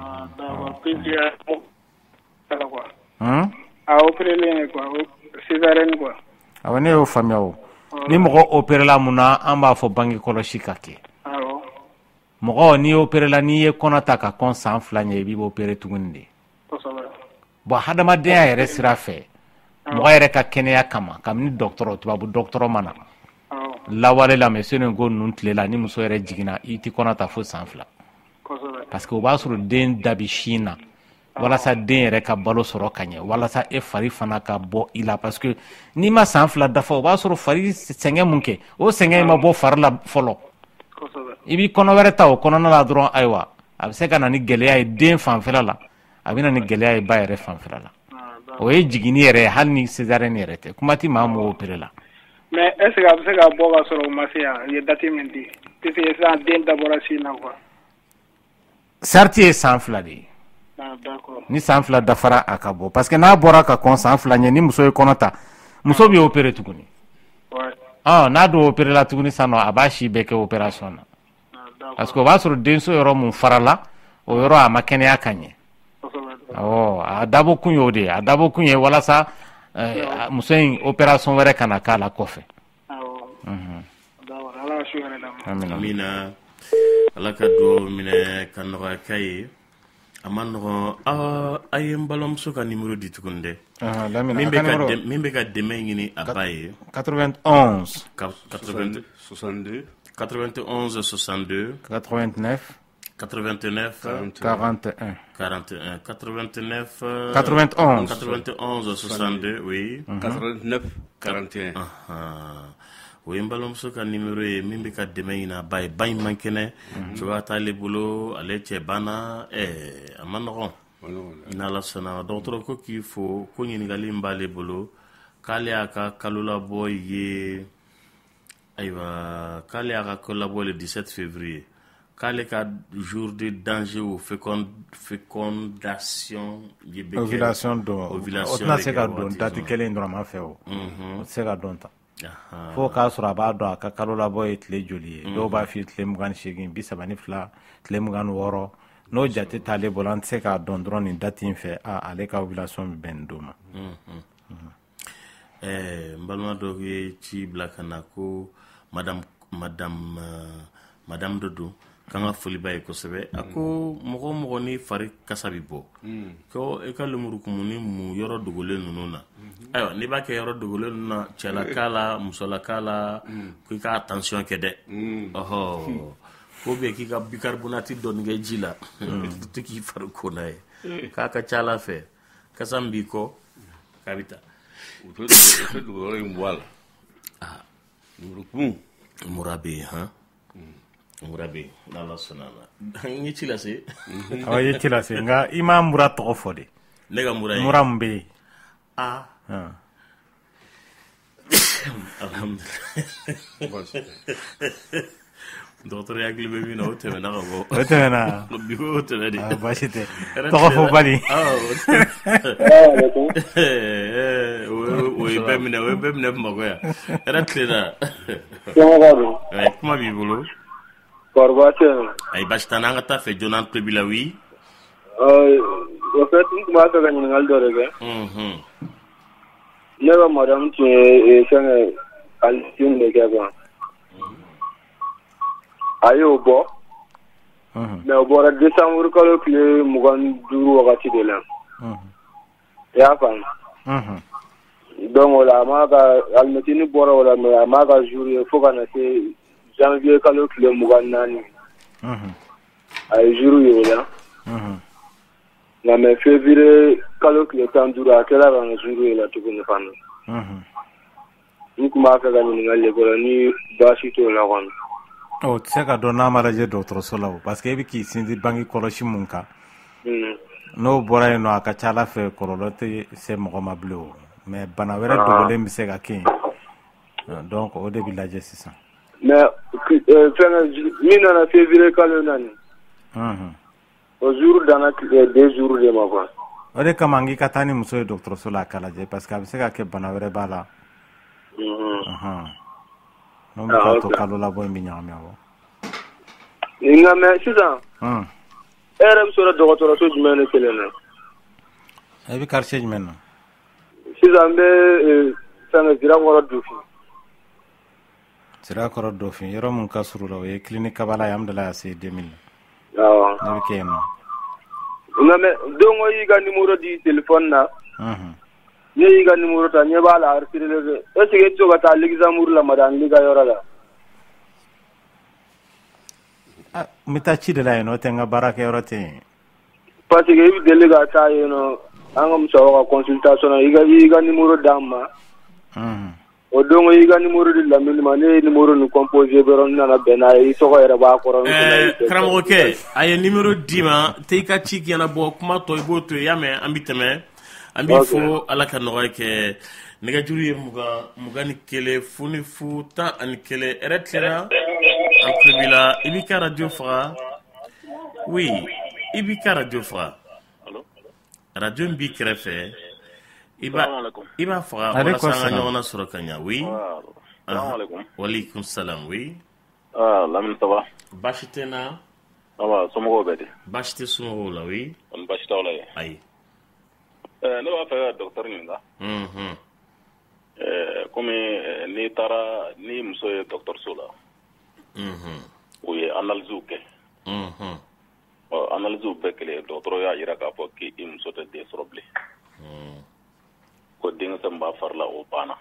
awɔ ne y'o faamuya o ni mɔgɔ opérela mun na an b'a fɔ bange kɔlɔsi ka kɛ mɔgɔ n'i opérela n'i ye kɔnɔ ta ka kɔn san 2 ɲɛ i b'i opéré tuguni de bon hadamadenya yɛrɛ sira fɛ mɔgɔ yɛrɛ ka kɛnɛya kama kabini dɔgɔtɔrɔ tubabu dɔgɔtɔrɔ ma na lawale la mais sene ko ninnu tile la ni muso yɛrɛ jiginna i ti kɔnɔ ta fo san 2 parce que o b'a sɔrɔ den da bi sin na walasa den yɛrɛ ka balo sɔrɔ ka ɲɛ walasa e fari fana ka bɔ i la parce que n'i ma san 2 dafa o b'a sɔrɔ fari sɛgɛn mun kɛ o sɛgɛn ma bɔ fari la fɔlɔ i b'i kɔnɔ wɛrɛ ta o kɔnɔna la dɔrɔn ayiwa a bɛ se ka na ni gɛlɛya ye den fanfɛla la a bɛ na ni gɛlɛya ye ba yɛrɛ fanfɛla la o ye jiginni yɛrɛ hali ni césarienne yɛrɛ tɛ kuma ti maa mun opéré la. mais est ce que a bɛ se ka bɔ ka sɔrɔ o ma se yan i ye date min di puisque sisan den dabɔra sin na quoi. sarti ye san 2 de ye. ni san 2 dafara a ka bɔ parce que n'a bɔra ka kɔn san 2 ɲɛ ni muso ye kɔnɔ ta muso bɛ opéré tuguni n'a don opéré la tuguni sisan a b'a si bɛɛ kɛ opération na parce que o b'a sɔrɔ denso yɔrɔ mun farala o yɔrɔ a ma kɛnɛya ka ɲɛ a dabɔ kun ye o de ye a dabɔ kun ye walasa muso in opération wɛrɛ kana k'a la kɔfɛ. amina ala ka dugawu minɛ ka nɔgɔya k'a ye a ma nɔgɔn a ye n balimamuso ka numéro di tuguni dɛ min bɛ ka dɛmɛ ɲini a ba ye 91 62 91 62 89 89 41 41 89 91 91 62 oui 89 41 o ye n balimamuso ka numéro ye min bɛ ka dɛmɛ ɲini a ba ye ba in man kɛnɛ cogoya t'ale bolo ale cɛ banna a ma nɔgɔn n'ala sɔnna dɔgɔtɔrɔ ko k'i fo ko ɲininkali in b'ale bolo k'ale y'a ka kalo labɔ ye ayiwa k'ale y'a ka kalo labɔ le 17 février k'ale ka jour de danger ou fécondation ovulation don o tɛna se ka don date kelen dɔrɔn ma fɛ o tɛ se ka dɔn ta fo k'a sɔrɔ a b'a dɔn a ka kalo labɔ ye tile joli ye dɔw b'a f'i ye tile 28 32 tile 26 n'o jate t'ale bolo an tɛ se k'a dɔn dɔrɔn nin date in fɛ ale ka ovulation bɛ bɛn nin don ma. n balima dɔ ye ci bila ka na ko madame dɔ don k'an ka foli b'a ye kosɛbɛ a ko mɔgɔ mɔgɔ ni fari kasa bɛ bɔ ko e ka lemurukumuni mun yɔrɔ dogolen ninnu na ayiwa n'i b'a kɛ yɔrɔ dogolen ninnu na cɛlaka la musolaka la ko i ka attention kɛ dɛ ko bɛ k'i ka bicarbonate dɔɔni kɛ ji la tɛ k'i fari ko n'a ye k'a ka ca ala fɛ kasa min b'i kɔ k'a bɛ taa o tɛ dogo yɔrɔ in bɔ a la lemurukumun mura bɛ yen mura bɛ yen n'ala sɔnna a ma n ye ci lase awɔ i ye ci lase nka i m'a mura tɔgɔ fɔ de ne ka mura ye mura min bɛ yen alhamdulilayi dɔgɔtɔrɔ hakili bɛ min na o tɛmɛna ka bɔ o tɛmɛna bi o tɛmɛ de baasi tɛ tɔgɔ fɔ bali o ye bɛɛ minɛ Bamakɔ yan hɛrɛ tilenna kuma b'i bolo ayi baasi t'an na an ka taa fɛ joona an tulo b'i la oui au fait n tun b'a fɛ ka ɲininkali dɔ de kɛ ne ka madame tun ye fɛngɛ alisine de kɛ quoi a y'o bɔ mais o bɔra décembre kalo tile 25 wagati de la i y'a faamu Donc wala ma ka almetini bora wala mais ma ka jour fo kana se janvier kalo kilo mugan nani ay jour yo la na me février kalo kilo tandura kala ran jour yo la tukuni fanu ni kuma ka gani ngale ko ni bashi to la gon o tseka do na maraje docteur solaw parce que bi ki sindi bangi koloshi munka no bora no aka chala fe korolote se mo ma bleu mais bana wéré dogolé mi se ga kin donc au début la justice mais mi na février kalo nani au jour dans 2 jours de ma quoi o de kamangi katani muso docteur sola kala je parce que se ga ke bana wéré bala non mi ka to kalo la boy mi nyame wo inga me sisa erem sura docteur so jumene kelena e bi quartier jumene sisa mbe sanga dira ngoro dufi sira koro dofi yoro mun kasuru la e clinique kabala yamdala c'est 2000 ne ke no ngame dongo yiga numéro di téléphone na ye yiga numéro ta nye bala artirele e sege to gata l'examen la madan liga yora la mita ci de la no tenga baraka yorote parce que ibi delega ta yeno angam so consultation yiga numéro damma o dongo yiga numéro di lamini mane numéro nu composé beron na bena yi to ko era ba ko ron kramo ke ay numéro dima te ka ci yana bo kuma to bo to yame ambiteme ambi fo ala ka no ke nega juri muga ni kele funi futa an kele eretlera en prebila ibika radio fra oui ibika radio fra radio mbi krefe iba fra wala sanga nyona sura kanya oui assalamu alaikum wa alaikum salam oui lamin taba bashitena aba somo bede bashite sumo la oui on bashita wala ay ne ba fa docteur ninga comme ni tara ni muso ye docteur sola o ye analyse ke analyse be kele docteur ya ira ka fo ki muso te desroble ko dinga samba farla o bana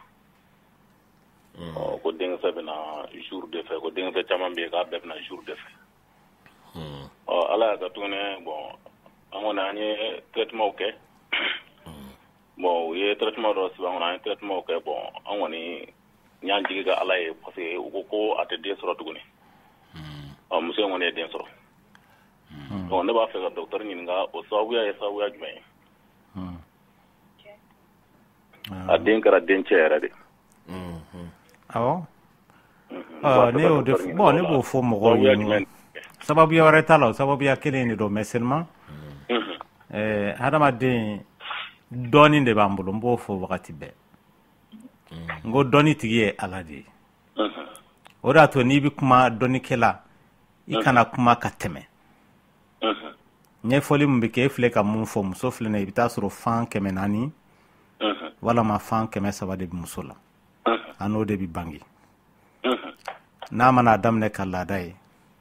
ko dinga sabina jour de fait ko dinga sa chama be ka bebna jour de fait ala ka tune bon amona ni traitement ke bon ye traitement do si amona traitement ke bon amoni nyanji ga ala e parce que ko ate de soro tuguni monsieur ngone de soro on ne ba fa docteur ni nga o sabuya e sabuya jume adin kara den chere de awo ne o de bon ne bo fo mo go sababu ya wareta la sababu ya kele ni do meselma hadama den doni de bambulo mbo fo wakati be ngo doni tiye aladi ora to ni bi kuma doni kela ikana kuma kateme nye foli mbike fle ka mun fo muso fle na ibita soro fan kemenani wala ma fan keme saba de musola ano de bi bangi na mana adam ne kala dai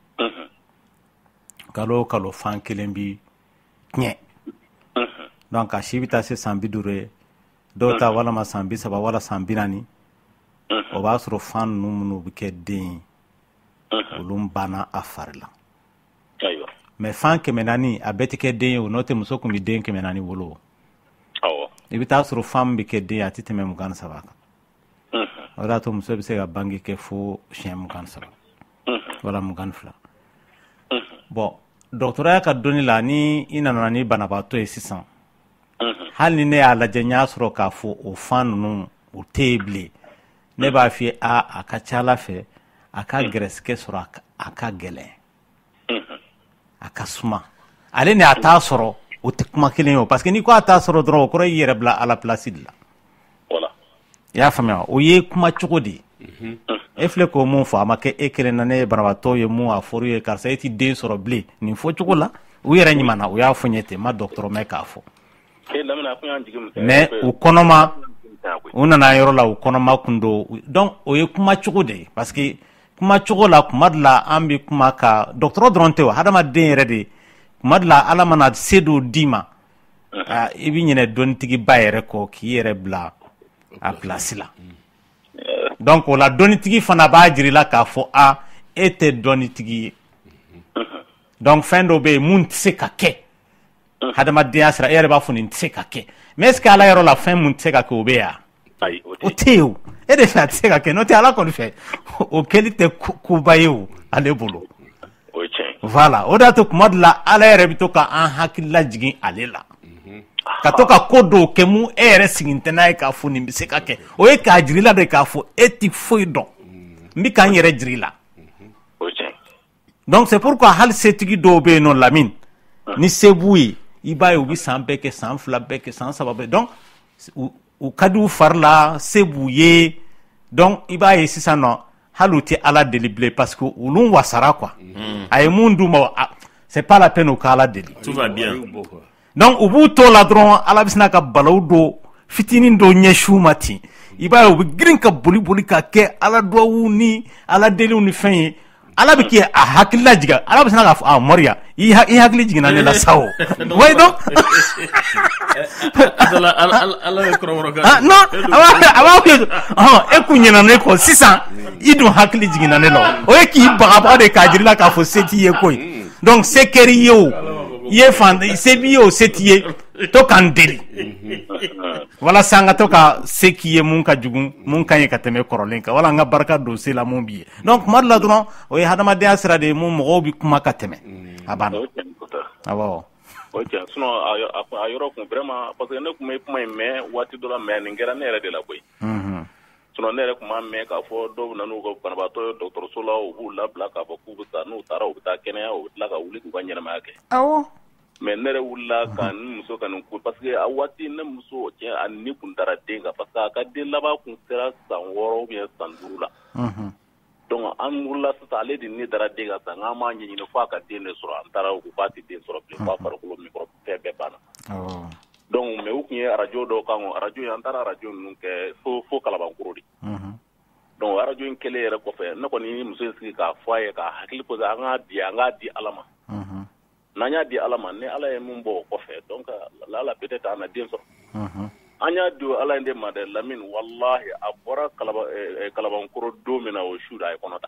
kalo fan kelen bi nye donc a shibita se sambi dure dota wala ma sambi saba wala sambi nani o ba soro fan numunu bi ke den ulum bana afarla ayo mais fan kemenani a betike den o note muso kum bi den kemenani wolo ibita soro fan bi ke den atite mem gan saba ora to muso bi se ga bangi ke fo shem gan saba wala mu gan fla bon docteur ka doni la ni ina nani banabato e sisan hal ni ne ala jenya soro ka fo o fan nu o table ne ba fi a ka chala fe aka greske soro aka gele aka suma ale ne ata soro o te kuma kelen yo parce que ni ko ata soro dro ko yere bla ala place la voilà ya fama o ye kuma chugodi e fle ko mun fa ma ke e kelen na ne banabato ye mu a foru ye karsa eti de soro ble ni fo chugola o yere ni mana o ya fo nyete ma docteur me ka fo mais o konoma una na yoro la o konoma kundo donc o ye kuma chugode parce que kuma chugola kuma la ambi kuma ka docteur dronte o hadama den rede kuma la ala mana sedo dima ibi nyene don tigi bayere ko ki yere bla a place la donc o la dɔnnitigi fana b'a jirila k'a fɔ e tɛ dɔnnitigi ye donc fɛn dɔ bɛ yen mun tɛ se ka kɛ hadamadenya sira e yɛrɛ b'a fɔ nin tɛ se ka kɛ mais est ce que ala yɔrɔ la fɛn mun tɛ se ka kɛ o bɛ yan o tɛ yen o e de fɛ a tɛ se ka kɛ n'o tɛ ala kɔni fɛ o kɛli tɛ koba ye o ale bolo voilà o de y'a to kuma dɔ la ala yɛrɛ bɛ to ka an hakili lajigin ale la ka to ka ko dɔw kɛ mun e yɛrɛ sigin tɛ n'a ye k'a fɔ nin bɛ se ka kɛ o ye k'a jira i la de k'a fɔ e tɛ foyi dɔn n bɛ k'an yɛrɛ jira i la donc c'est pourquoi hali setigi dɔw bɛ yen nɔ Lamine ni se b'u ye i b'a ye u bɛ san bɛɛ kɛ san 2 bɛɛ kɛ san 3 bɛɛ donc u ka di u fari la se b'u ye donc i b'a ye sisan nɔ hali u tɛ ala deli bilen parce que olu wasara quoi a ye mun d'u ma c'est pas la peine u ka ala deli tout va bien donc u b'u to la dɔrɔn ala bɛ sina ka balawu do fitinin dɔ ɲɛsiw ma ten i b'a ye u bɛ girin ka boli boli ka kɛ ala duwawu ni ala deliw ni fɛn ye ala bɛ kɛ a hakili lajiga ala bɛ sina k'a fɔ Moriya i hakili jiginna ne la sa o oui donc ala ye kɔrɔbɔrɔ kan non a b'a fɔ e kun ɲinɛna ne kɔ sisan i dun hakili jiginna ne la o ye k'i bagabaga de k'a jira i la k'a fɔ se t'i ye koyi donc se kɛr'i ye o i ye fan se b'i ye o se t'i ye to k'an deli walasa an ka to ka se k'i ye mun ka jugu mun ka ɲi ka tɛmɛ kɔrɔlen kan wala an ka barika don se la mun b'i ye donc kuma dɔ la dɔrɔn o ye hadamadenya sira de ye mun mɔgɔw bɛ kuma ka tɛmɛ a banna awɔ o tiɲɛ sinon a yɔrɔ kun vraiment parce que ne kun bɛ kuma in mɛn waati dɔ la mais nin kɛra ne yɛrɛ de la koyi sinon ne yɛrɛ kun b'a mɛn k'a fɔ dɔw bɛ na n'u ka banabaatɔ ye dɔgɔtɔrɔso la u b'u labila k'a fɔ k'u bɛ taa n'u taara u bɛ taa kɛnɛya u bɛ tila ka wuli k'u ka ɲɛnamaya kɛ awɔ mais ne yɛrɛ wulila ka n muso ka nin ko parce que a waati ne muso tiɲɛ a ni kun dara den kan parce que a ka den laban kun sera san 6 ou bien san 5 la donc an wulila sisan ale de ni dara den kan sisan k'an b'a ɲɛɲini fo a ka den de sɔrɔ an taara u ko k'a tɛ den sɔrɔ bilen fo a farikolo microbe fɛn bɛɛ banna donc mais u kun ye arajo dɔw kan arajo an taara arajo ninnu kɛ fo Kalabankoro de donc arajo in kɛlen yɛrɛ kɔfɛ ne kɔni ye muso in sigi k'a fɔ a ye k'a hakili posé an k'a di ala ma n'an y'a di ala ma ni ala ye mun bɔ o kɔfɛ donc ala peut-être an na den sɔrɔ an y'a di ala in de ma dɛ Lamine wallahi a bɔra Kalabankoro don min na o su a ye kɔnɔ ta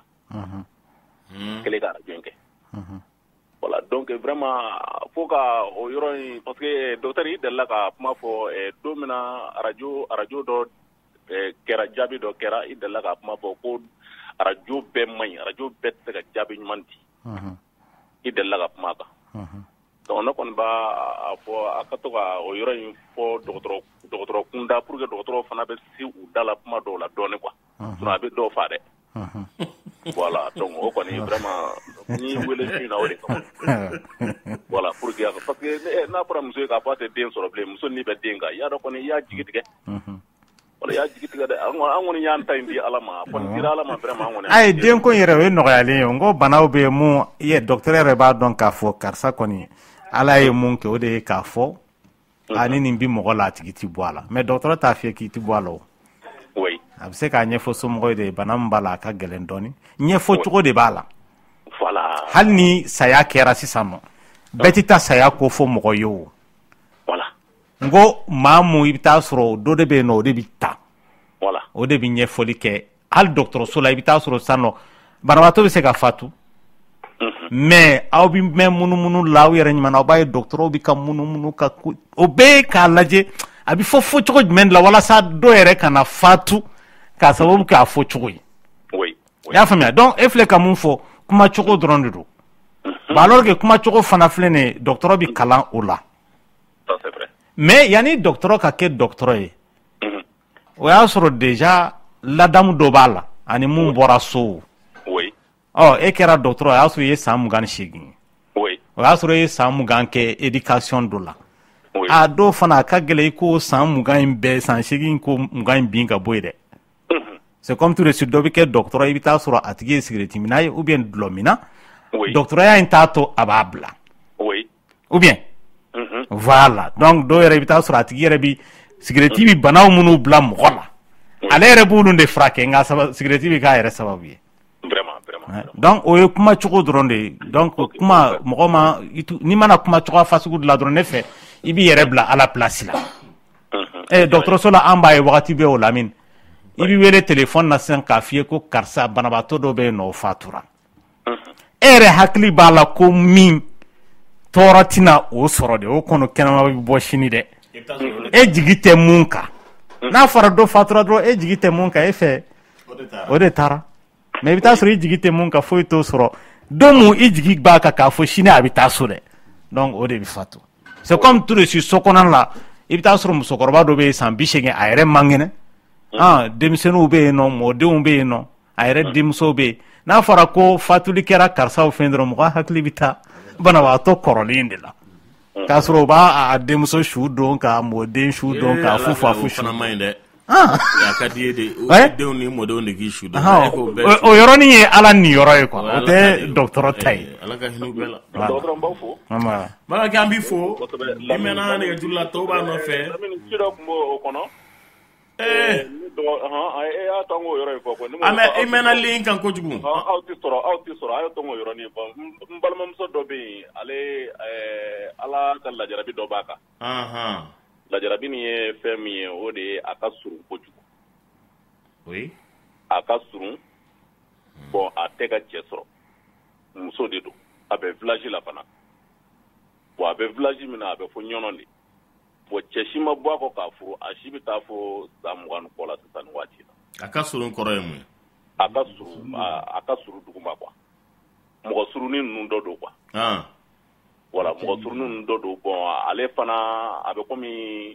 kelen ka arajo in kɛ voilà donc vraiment faut ka o yɔrɔ in parce que docteur i delila ka kuma fɔ don min na arajo dɔ kɛra jaabi dɔ kɛra i delila ka kuma fɔ ko arajo bɛɛ man ɲi arajo bɛɛ tɛ se ka jaabi ɲuman di i delila ka kuma kan donc ne kɔni b'a fɔ a ka to ka o yɔrɔ in fɔ dɔgɔtɔrɔ kunda pour que dɔgɔtɔrɔ fana bɛ se u da la kuma dɔw la dɔɔnin quoi sinon a bɛ dɔw fa dɛ voilà donc o kɔni vraiment ni wele su in na o de kama voilà pour que parce que n'a fɔra muso ye k'a fɔ a tɛ den sɔrɔ bilen muso ni bɛ den kan i y'a dɔn kɔni i y'a jigi tigɛ wala y'a jigi tigɛ dɛ an kɔni y'an ta in di ala ma kɔni dira ala ma vraiment an kɔni ayi den ko yɛrɛ o ye nɔgɔyalen ye n ko banaw bɛ yen mun ye docteur yɛrɛ b'a dɔn k'a fɔ karisa kɔni ala ye mun kɛ o de ye k'a fɔ ani nin bi mɔgɔ la a tigi ti bɔ a la mais docteur t'a fiyɛ k'i ti bɔ a la o a bɛ se k'a ɲɛfɔ somɔgɔw ye de bana min b'a la a ka gɛlɛn dɔɔnin ɲɛfɔ cogo de b'a la hali ni saya kɛra sisan nɔ bɛɛ tɛ taa saya ko fɔ mɔgɔ ye o n ko maa mun i bɛ taa sɔrɔ dɔ de bɛ yen nɔ o de bɛ taa o de bɛ ɲɛfɔli kɛ hali dɔgɔtɔrɔso la i bɛ taa sɔrɔ sisan nɔ banabaatɔ bɛ se ka fatu mais aw bɛ mɛn munumunu la aw yɛrɛ ɲuman na aw b'a ye dɔgɔtɔrɔw bɛ ka munumunu ka o bɛɛ ye k'a lajɛ a bɛ fɔ cogo jumɛn de la walasa dɔ yɛrɛ kana fatu k'a sababu kɛ a fɔ cogo ye i y'a faamuya donc e filɛ ka mun fɔ kuma cogo dɔrɔn de don alors que kuma cogo fana filɛ nin ye dɔgɔtɔrɔ bɛ kalan o la mais yanni dɔgɔtɔrɔ ka kɛ dɔgɔtɔrɔ ye o y'a sɔrɔ déjà ladamu dɔ b'a la ani mun bɔra so e kɛra dɔgɔtɔrɔ o y'a sɔrɔ i ye san 28 o y'a sɔrɔ i ye san 20 kɛ éducation dɔ la a dɔw fana a ka gɛlɛn i ko san 20 in bɛɛ san 8 ko 20 in bin ka bɔ yen dɛ c'est comme tout de suite dɔ bɛ kɛ dɔgɔtɔrɔ i bɛ taa sɔrɔ a tigi ye cigarette mina ye ou bien dulɔ mina dɔgɔtɔrɔya in t'a to a b'a bila ou bien voilà donc dɔw yɛrɛ i bɛ taa sɔrɔ a tigi yɛrɛ bi cigarette bi banaw minnu bila mɔgɔ la ale yɛrɛ b'olu de furakɛ nka cigarette bi k'a yɛrɛ sababu ye donc o ye kuma cogo dɔrɔn de ye donc kuma mɔgɔ ma n'i mana kuma cogo fasugu de la dɔrɔn ne fɛ i b'i yɛrɛ bila ala place la dɔgɔtɔrɔso la an b'a ye wagati bɛɛ o Lamine i bi wele téléphone na sisan k'a f'i ye ko karisa banabaatɔ dɔ bɛ yen nɔ o fatura e yɛrɛ hakili b'a la ko min tɔɔrɔ tɛna o sɔrɔ de o kɔnɔ kɛnɛma bɛ bɔ sini dɛ e jigi tɛ mun kan n'a fɔra dɔ fatura dɔrɔn e jigi tɛ mun kan e fɛ o de taara mais i bɛ taa sɔrɔ i jigi tɛ mun kan foyi t'o sɔrɔ don mun i jigi b'a kan k'a fɔ sini a bɛ taa so dɛ donc o de bɛ fatu c'est comme tout de suite so kɔnɔna la i bɛ taa sɔrɔ musokɔrɔba dɔ bɛ yen san 80 a yɛrɛ man kɛnɛ denmisɛnninw bɛ yen nɔ mɔdenw bɛ yen nɔ a yɛrɛ denmusow bɛ yen n'a fɔra ko fatuli kɛra karisaw fɛn dɔrɔn mɔgɔ hakili bɛ taa banabaatɔ kɔrɔlen de la k'a sɔrɔ u b'a denmuso su don ka mɔden su don ka fufa fu su a ka di ye de denw ni mɔdenw de k'i su don o yɔrɔnin ye ala ni yɔrɔ ye quoi o tɛ dɔgɔtɔrɔ ta ye ala ka hinɛ bɛɛ la dɔgɔtɔrɔ b'aw fo Malaki an b'i fo i mɛnna nɛgɛjuru la tɔw b'a nɔfɛ ci dɔ tun b'o kɔnɔ i mɛnna lien kan kojugu aw tɛ sɔrɔ a ye tɔn o yɔrɔnin fɔ n balimamuso dɔ bɛ yen ale ala ka lajarabi dɔ b'a kan lajarabi nin ye fɛn min ye o de ye a ka surun kojugu a ka surun bon a tɛ ka cɛ sɔrɔ muso de don a bɛ village la fana bon a bɛ village min na a bɛ fɔ ɲɔnɔ de bon cɛ si ma bɔ a kɔ k'a furu a si bɛ taa fɔ san 20 kɔ la sisan nin waati la a ka surun kɔrɔ ye mun ye a ka surun duguma quoi mɔgɔ surunin ninnu dɔ don quoi voilà mɔgɔ surunin ninnu dɔ don bon ale fana a bɛ komi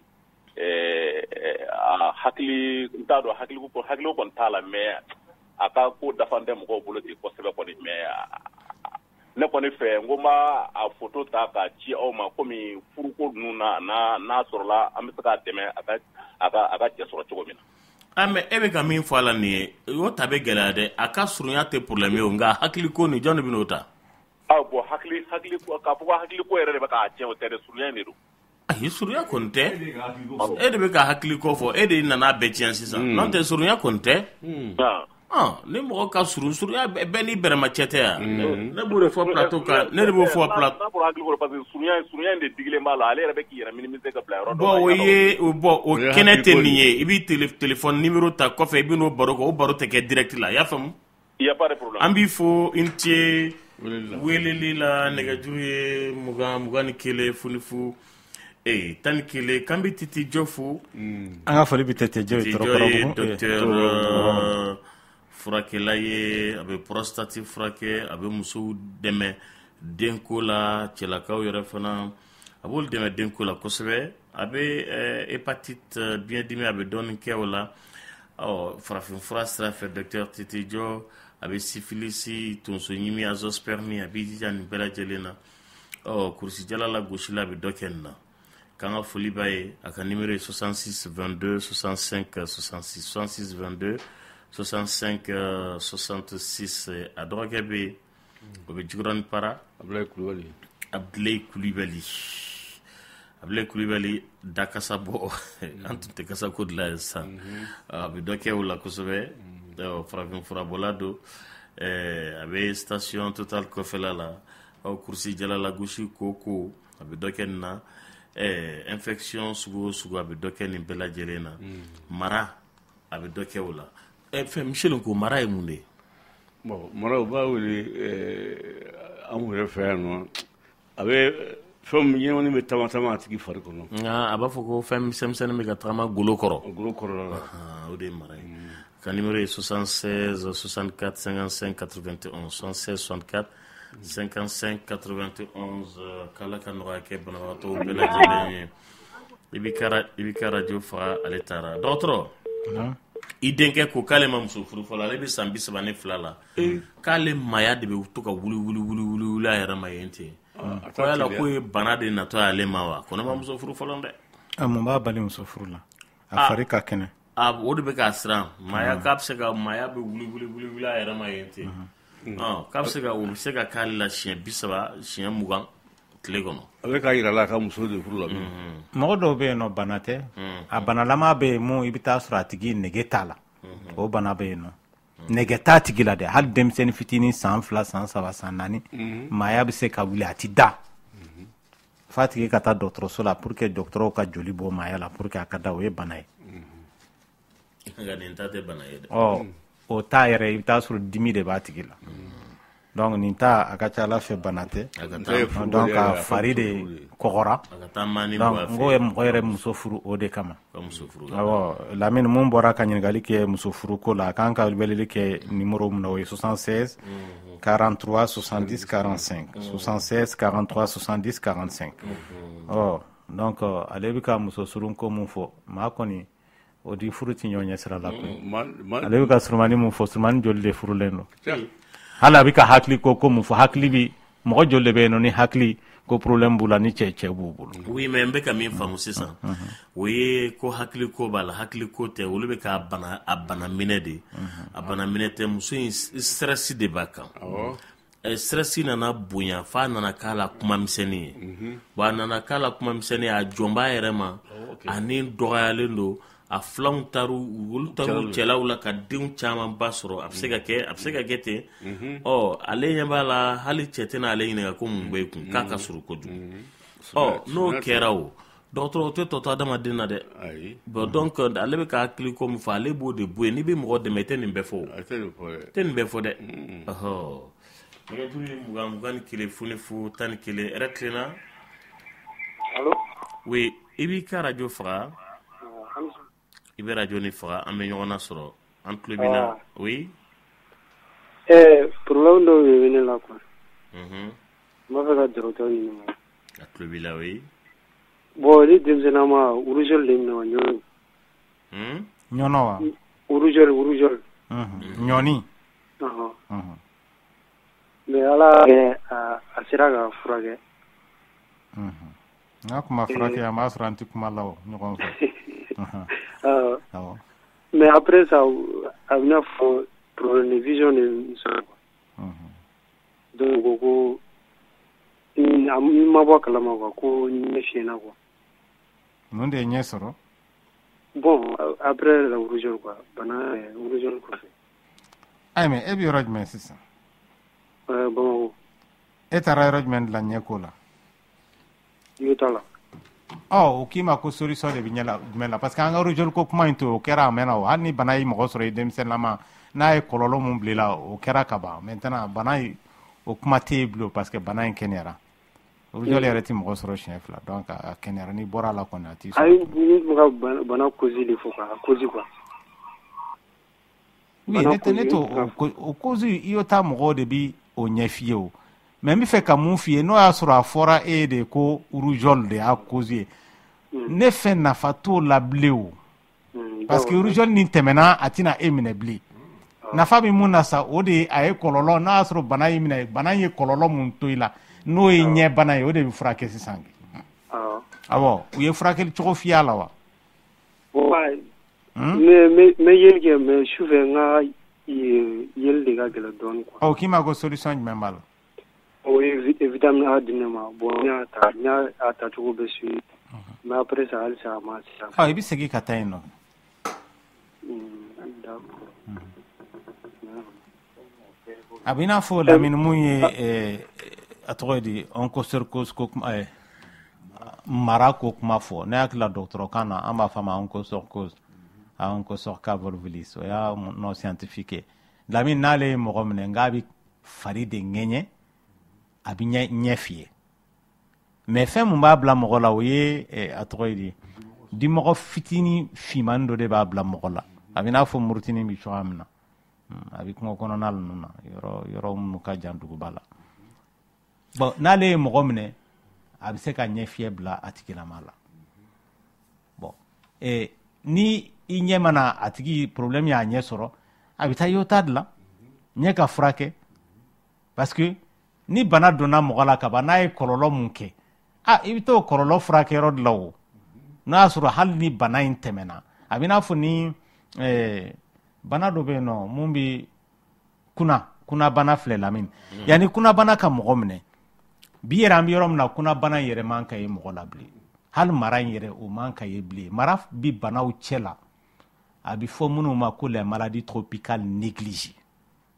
hakili n t'a dɔn hakili kɔni t'a la mais a ka ko dafan tɛ mɔgɔw bolo ten kosɛbɛ kɔni mais ne kɔni fɛ n ko n b'a photo ta k'a ci aw ma komi furuko ninnu n'a sɔrɔla an bɛ se k'a dɛmɛ a ka cɛ sɔrɔ cogo min na. mais e bɛ ka min fɔ a la nin ye o ta bɛ gɛlɛya dɛ a ka surunya tɛ problème ye o nka hakili ko nin jɔn de bɛ n'o ta. bon hakili k'a fɔ ko hakili ko yɛrɛ de bɛ k'a tiɲɛ o tɛ dɛ surunya de don. ayi surunya kɔni tɛ e de bɛ ka hakili ko fɔ e de nana bɛɛ tiɲɛ sisan n'o tɛ surunya kɔni tɛ. ni mɔgɔ ka surunya bɛɛ n'i bɛrɛma cɛ tɛ yan ne b'o de fɔ plateau kan ne de b'o fɔ plateau. n'a fɔra hakili kɔrɔ parce que surunya in de digilen b'a la ale yɛrɛ bɛ k'i yɛrɛ minimiser ka bila yɔrɔ dɔ la. o kɛnɛ tɛ nin ye i b'i téléphone numéro ta kɔfɛ i bɛ n'o baro kɛ o baro tɛ kɛ direct la i y'a faamu. il y a pas de problème. an b'i fo i ni ce weleli la nɛgɛjuru ye 21 funifu 11 k'an bɛ Titi Jɔ fo. an ka foli bɛ Titi Jɔ ye docteur furakɛla ye a bɛ prostate furakɛ a bɛ musow dɛmɛ denko la cɛlakaw yɛrɛ fana a b'olu dɛmɛ denko la kosɛbɛ a bɛ hépatite biyɛndimi a bɛ dɔɔnin kɛ o la farafinfura sira fɛ docteur Titi Jɔ a bɛ syphilis tonso ɲimi azoospermie a b'i jija nin bɛɛ lajɛlen na kurusi la gosili a bɛ dɔ kɛ nin na k'an ka foli b'a ye a ka numéro ye 66 22 65 66 66 22 65 66 a dɔgɔkɛ bɛ yen o bɛ Jikɔrɔni Para Abdulaye Kulibali dakasa bɔ an tun tɛ kasa ko dilan ye sisan a bɛ dɔ kɛ o la kosɛbɛ farafinfurabɔla don a bɛ station Total kɔfɛla la kurusi jalala gosi koko a bɛ dɔ kɛ nin na infection sugu o sugu a bɛ dɔ kɛ nin bɛɛ lajɛlen na mara a bɛ dɔ kɛ o la. fɛn Michel ko mara ye mun de ye. bon mara u b'a wele an yɛrɛ fɛ yan nɔ a bɛ fɛn ɲɛnamini bɛ taama a tigi fari kɔnɔ. a b'a fɔ ko fɛn misɛnmisɛnnin bɛ ka tagama golo kɔrɔ. golo kɔrɔ la. o de ye mara ye. ka numéro ye 76 64 55 91 76 64 55 91 k'Ala ka nɔgɔya kɛ banabagatɔw bɛɛ lajɛlen ye i b'i ka radio faga ale taara dɔgɔtɔrɔ. i denkɛ ko k'ale ma muso furu fɔlɔ ale bɛ san 32 la k'ale maya de bɛ to ka wuli a yɛrɛ ma yen ten ko yala ko ye bana de natɔ ale ma wa ko ne ma muso furu fɔlɔ dɛ. mun b'a bali muso furu la a fari ka kɛnɛ. o de bɛ k'a siran maya k'a bɛ se ka maya bɛ wuli a yɛrɛ ma yen ten k'a bɛ se ka o bɛ se ka k'ale la siɲɛ 30 siɲɛ 20 tile kɔnɔ. a bɛ k'a yira la a ka muso de furu la. mɔgɔ dɔw bɛ yen nɔ bana tɛ a banalama bɛ yen mun i bɛ taa sɔrɔ a tigi nege t'a la o bana bɛ yen nɔ nege t'a tigi la dɛ hali denmisɛnnin fitinin san 2 san 3 san 4 maaya bɛ se ka wuli a ti da fa tigi ka taa dɔgɔtɔrɔso la pour que dɔgɔtɔrɔw ka joli bɔ maaya la pour que a ka da o ye bana ye o ta yɛrɛ i bɛ taa sɔrɔ dimi de b'a tigi la donc nin ta a ka ca ala fɛ bana tɛ donc a fari de kɔgɔra donc n ko ye mɔgɔ yɛrɛ muso furu o de kama awɔ Lamine mun bɔra ka ɲininkali kɛ muso furu ko la a kan ka weleli kɛ numéro min na o ye 76 43 70 45 76 43 70 45 donc ale bɛ ka muso furu ko mun fɔ maa kɔni o di furu ti ɲɔgɔn ɲɛ sira la koyi ale bɛ ka surumani mun fɔ surumani joli de furulen don hala bi ka hakili ko mun fɔ hakili bi mɔgɔ joli de bɛ yen nɔ ni hakili ko problème b'u la ni cɛ b'u bolo oui mais n bɛ ka min faamu sisan o ye ko hakili ko b'a la hakili ko tɛ olu bɛ ka a bana minɛ de a bana minɛ tɛ muso in stress de b'a kan stress nana bonya fa nana k'a la kuma misɛnnin ye wa a nana k'a la kuma misɛnnin a jɔnb'a yɛrɛ ma ani dɔgɔyalen don a filanw olu taru cɛlaw la ka denw caman ba sɔrɔ a bɛ se ka kɛ ten ale ɲɛ b'a la hali cɛ tɛna ale ɲininka ko mun bɛ kun k'a ka surun kojugu n'o kɛra o dɔgɔtɔrɔ tɛ tɔtɔ adamaden na dɛ bon donc ale bɛ ka hakili ko min fɔ ale b'o de bɔ yen n'i bɛ mɔgɔ dɛmɛ i tɛ nin bɛɛ fɔ tɛ nin bɛɛ fɔ dɛ nɛgɛjuru ye 21 0 11 ɛrɛ tilenna oui i b'i ka radio faga i bɛ radio ni faga an bɛ ɲɔgɔn na sɔrɔ an tulo b'i la oui problème dɔw bɛ ne la quoi n b'a fɛ ka docteur ɲininka a tulo b'i la oui bon ni denmisɛnnin ma urugeur de minɛ wa ɲɔnɔ wa urugeur ɲɔni mais ala kɛ a sera ka furakɛ n'a kuma furakɛ a b'a sɔrɔ an tɛ kuma la o ɲɔgɔn fɛ mais après ça a bɛna fɔ problème de vision de sɔrɔ donc ko i ma bɔ kalama quoi ko ɲɛ fiɲɛna quoi mun de ye ɲɛ sɔrɔ bon après la rougeur quoi bana rougeur kɔfɛ ayi mais e bɛ yɔrɔ jumɛn sisan Bamako e taara yɔrɔ jumɛn de la ɲɛko la Utah la o k'i ma ko solution de bɛ ɲɛ la jumɛn la parce que an ka rougeur ko kuma in to o kɛra a mɛnna o hali ni bana ye mɔgɔ sɔrɔ i denmisɛnninlama n'a ye kɔlɔlɔ mun bila i la o kɛra ka ban maintenant bana in o kuma tɛ yen bilen parce que bana in kɛnɛyara rougeur yɛrɛ tɛ mɔgɔ sɔrɔ siɲɛ fila donc a kɛnɛyara n'i bɔra a la kɔni a t'i sɔrɔ ayi ni ka bana cause de fɔ quoi cause quoi oui ne to o cause i y'o ta mɔgɔw de bi o ɲɛ f'i ye o mais n bɛ fɛ ka mun f'i ye n'o y'a sɔrɔ a fɔra e de ko rougeur de y'a cause ye ne fɛ nafa t'o la bilen o parce que rougeur nin tɛmɛna a tɛna e minɛ bilen nafa bɛ mun na sa o de ye a ye kɔlɔlɔ n'a y'a sɔrɔ bana y'i minɛ bana ye kɔlɔlɔ mun to i la n'o ye ɲɛ bana ye o de bɛ furakɛ sisan awɔ u ye furakɛli cogo f'i y'a la wa mais yeli kɛ mais sufɛ n ka yeli de ka gɛlɛn dɔɔnin quoi k'i ma ko solution jumɛn b'a la o ye vitamine A di ne ma bon n y'a ta cogo bɛ suivi mais après ça halisa a ma sisan i bɛ segin ka taa yen nɔ a bɛ i n'a fɔ Lamini mun ye a tɔgɔ ye di onchocercose ko mara ko kuma fɔ ne hakili la dɔgɔtɔrɔkan na an b'a fɔ a ma onchocercose onchocerca volvulus o y'a nom scientifique ye Lamini n'ale ye mɔgɔ minɛ nka a bɛ fari de ŋɛɲɛ a bɛ ɲɛ fiyɛ mais fɛn mun b'a bila mɔgɔ la o ye a tɔgɔ ye di dimɔgɔ fitinin finmani dɔ de b'a bila mɔgɔ la a bɛ n'a fɔ murutini bɛ cogoya min na a bɛ kungo kɔnɔna ninnu na yɔrɔ minnu ka jan duguba la bon n'ale ye mɔgɔ minɛ a bɛ se ka ɲɛ fiyɛ bila a tigilama la bon ni i ɲɛ mana a tigi problème y'a ɲɛ sɔrɔ a bɛ taa yota de la ɲɛ ka furakɛ parce que ni bana donna mɔgɔ la ka ban n'a ye kɔlɔlɔ mun kɛ i bɛ t'o kɔlɔlɔ furakɛyɔrɔ de la o n'a y'a sɔrɔ hali ni bana in tɛmɛna a bɛ n'a fɔ ni bana dɔ bɛ yen nɔ mun bɛ kunabana filɛ Lamini yanni kunabana ka mɔgɔ minɛ bi yɛrɛ an bɛ yɔrɔ min na kunabana yɛrɛ man ka ye mɔgɔ la bilen hali mara in yɛrɛ o man ka ye bilen mara bi banaw cɛ la a bɛ fɔ minnu ma ko les maladies tropicales négligées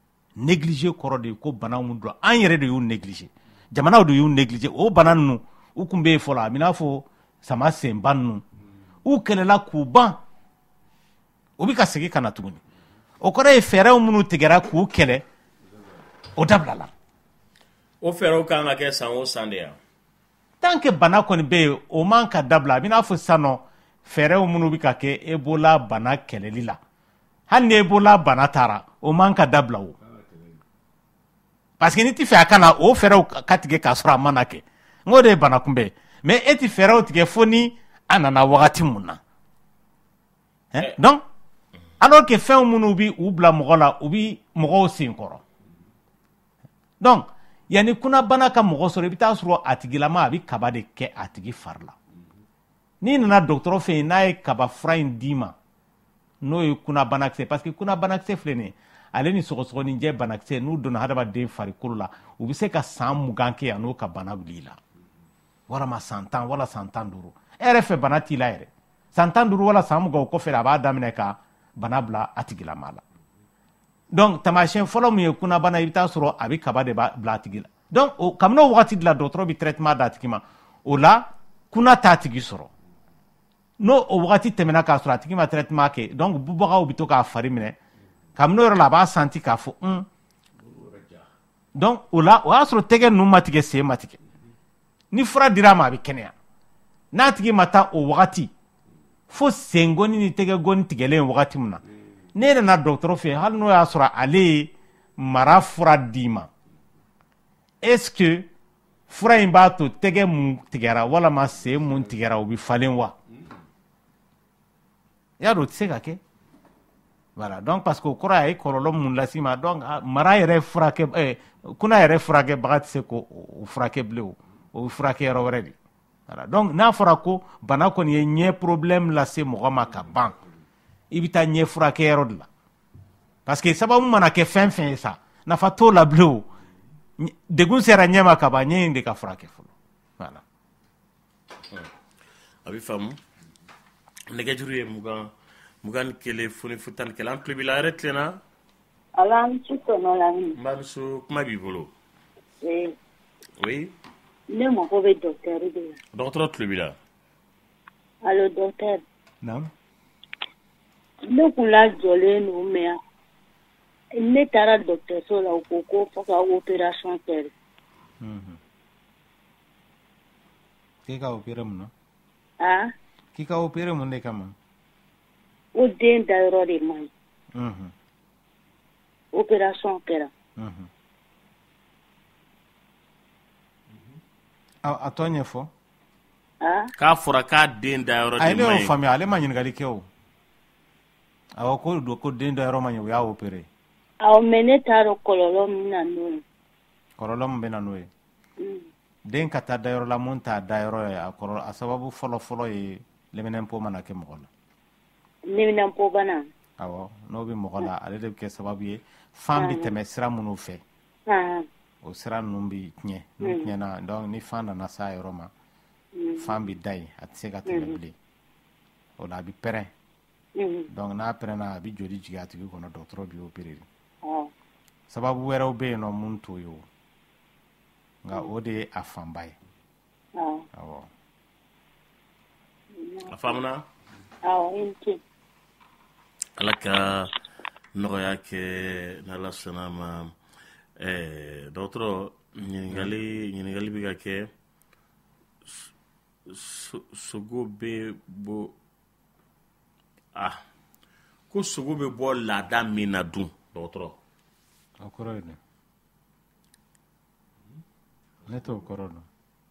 négligé kɔrɔ de ko bana mun don an yɛrɛ de y'u négligé jamanaw de y'u négligé o bana ninnu u kun bɛ fɔlɔ a bɛna fɔ sama senba ninnu u kɛlɛla k'u ban u bɛ ka segin ka na tuguni o kɔrɔ ye fɛɛrɛw minnu tigɛra k'u kɛlɛ o dabilala o fɛɛrɛw kan ka kɛ san o san de yan tant que bana kɔni bɛ yen o man ka dabila a bɛna fɔ sanɔ fɛɛrɛw minnu bɛ ka kɛ ebola bana kɛlɛli la hali ni ebola bana taara o man ka dabila o parce que ni tɛ fɛ a kana o fɛɛrɛw ka tigɛ k'a sɔrɔ a mana kɛ n ko de ye bana kunbɛn mais e tɛ fɛɛrɛw tigɛ fo ni a nana wagati mun na donc alors que fɛn minnu bɛ u bila mɔgɔ la u bɛ mɔgɔw sen kɔrɔ donc yanni kunnabana ka mɔgɔ sɔrɔ i bɛ taa sɔrɔ a tigilama a bɛ kaba de kɛ a tigi fari la n'i nana dɔgɔtɔrɔ fɛ yen n'a ye kaba fura in d'i ma n'o ye kunnabanakisɛ parce que kunnabanakisɛ filɛ nin ye ale ni sɔgɔsɔgɔninjɛ banakisɛ n'u donna hadamaden farikolo la u bɛ se ka san 20 kɛ yan n'o ka bana wuli i la walama san 10 wala san 15 e yɛrɛ fɛ bana t'i la yɛrɛ san 15 wala san 20 o kɔfɛ a b'a daminɛ ka bana bila a tigilama la donc tamasiyɛn fɔlɔ min ye kunnabana i bɛ taa sɔrɔ a bɛ kaba de bila a tigi la donc kabini o wagati de la dɔgɔtɔrɔ bɛ traitement d'a tigi ma o la kunna t'a tigi sɔrɔ n'o o wagati tɛmɛna k'a sɔrɔ a tigi ma traitement kɛ donc bubagaw bɛ to k'a fari minɛ kabini o yɔrɔ la a b'a santi k'a fɔ donc o la o y'a sɔrɔ tɛgɛ ninnu ma tigɛ sen ma tigɛ ni fura dira a ma a bɛ kɛnɛya n'a tigi ma taa o wagati fo sengoni ni tɛgɛgoni tigɛlen wagati min na ne nana dɔgɔtɔrɔ fɛ hali n'o y'a sɔrɔ ale ye mara fura d'i ma est-ce que fura in b'a to tɛgɛ mun tigɛra walama sen mun tigɛra o bɛ falen wa y'a dɔn o tɛ se ka kɛ voilà donc parce que o kɔrɔ a ye kɔlɔlɔ mun las'i ma donc mara yɛrɛ furakɛ kunna yɛrɛ furakɛbaga tɛ se k'o furakɛ bilen o bɛ furakɛ yɔrɔ wɛrɛ de voilà donc n'a fɔra ko bana kɔni ye ɲɛ problème lase mɔgɔ ma ka ban i bɛ taa ɲɛ furakɛyɔrɔ de la parce que sababu mana kɛ fɛn fɛn ye sa nafa t'o la bilen o degun sera ɲɛ ma ka ban ɲɛ in de ka furakɛ fɔlɔ voilà a bɛ faamu nɛgɛjuru ye 21 foni fo 11 an tulo b'i la yɛrɛ tilenna ala n ci tɔnɔ la min Mariso kuma b'i bolo oui ne mago bɛ docteur de la dɔgɔtɔrɔ tulo b'i la allo docteur naamu ne kun lajɔlen don mais ne taara dɔgɔtɔrɔso la u ko ko fo ka opération kɛ k'i ka opéré mun na k'i ka opéré mun de kama o den dayɔrɔ de man ɲi opération kɛra a tɔ ɲɛfɔ k'a fɔra k'a den dayɔrɔ de man ɲi ale y'o faamuya ale ma ɲininkali kɛ o awɔ ko don ko den dayɔrɔ man ɲi o y'a opéré awɔ mais ne t'a dɔn kɔlɔlɔ min na n'o ye kɔlɔlɔ min bɛ na n'o ye den ka taa dayɔrɔ la mun t'a dayɔrɔ ye a sababu fɔlɔ ye lɛminɛnpo mana kɛ mɔgɔ la lɛminɛnpo bana awɔ n'o bɛ mɔgɔ la ale de bɛ kɛ sababu ye fan bɛ tɛmɛ sira minnu fɛ o sira ninnu bɛ tiɲɛ n'u tiɲɛna donc ni fan nana s'a yɔrɔ ma fan bɛ da yen a tɛ se ka tɛmɛ bilen o la a bɛ pɛrɛn donc n'a pɛrɛnna a bɛ joli jigin a tigi kɔnɔ dɔgɔtɔrɔ bɛ opéré sababu wɛrɛw bɛ yen nɔ mun t'o ye o nka o de ye a fanba ye awɔ a faamuna ala ka nɔgɔya kɛ n'ala sɔnna ma dɔgɔtɔrɔ ɲininkali bɛ ka kɛ sogo bɛ bɔ ko sogo bɛ bɔ laada min na dun dɔgɔtɔrɔ o kɔrɔ ye ne t'o kɔrɔ dɔn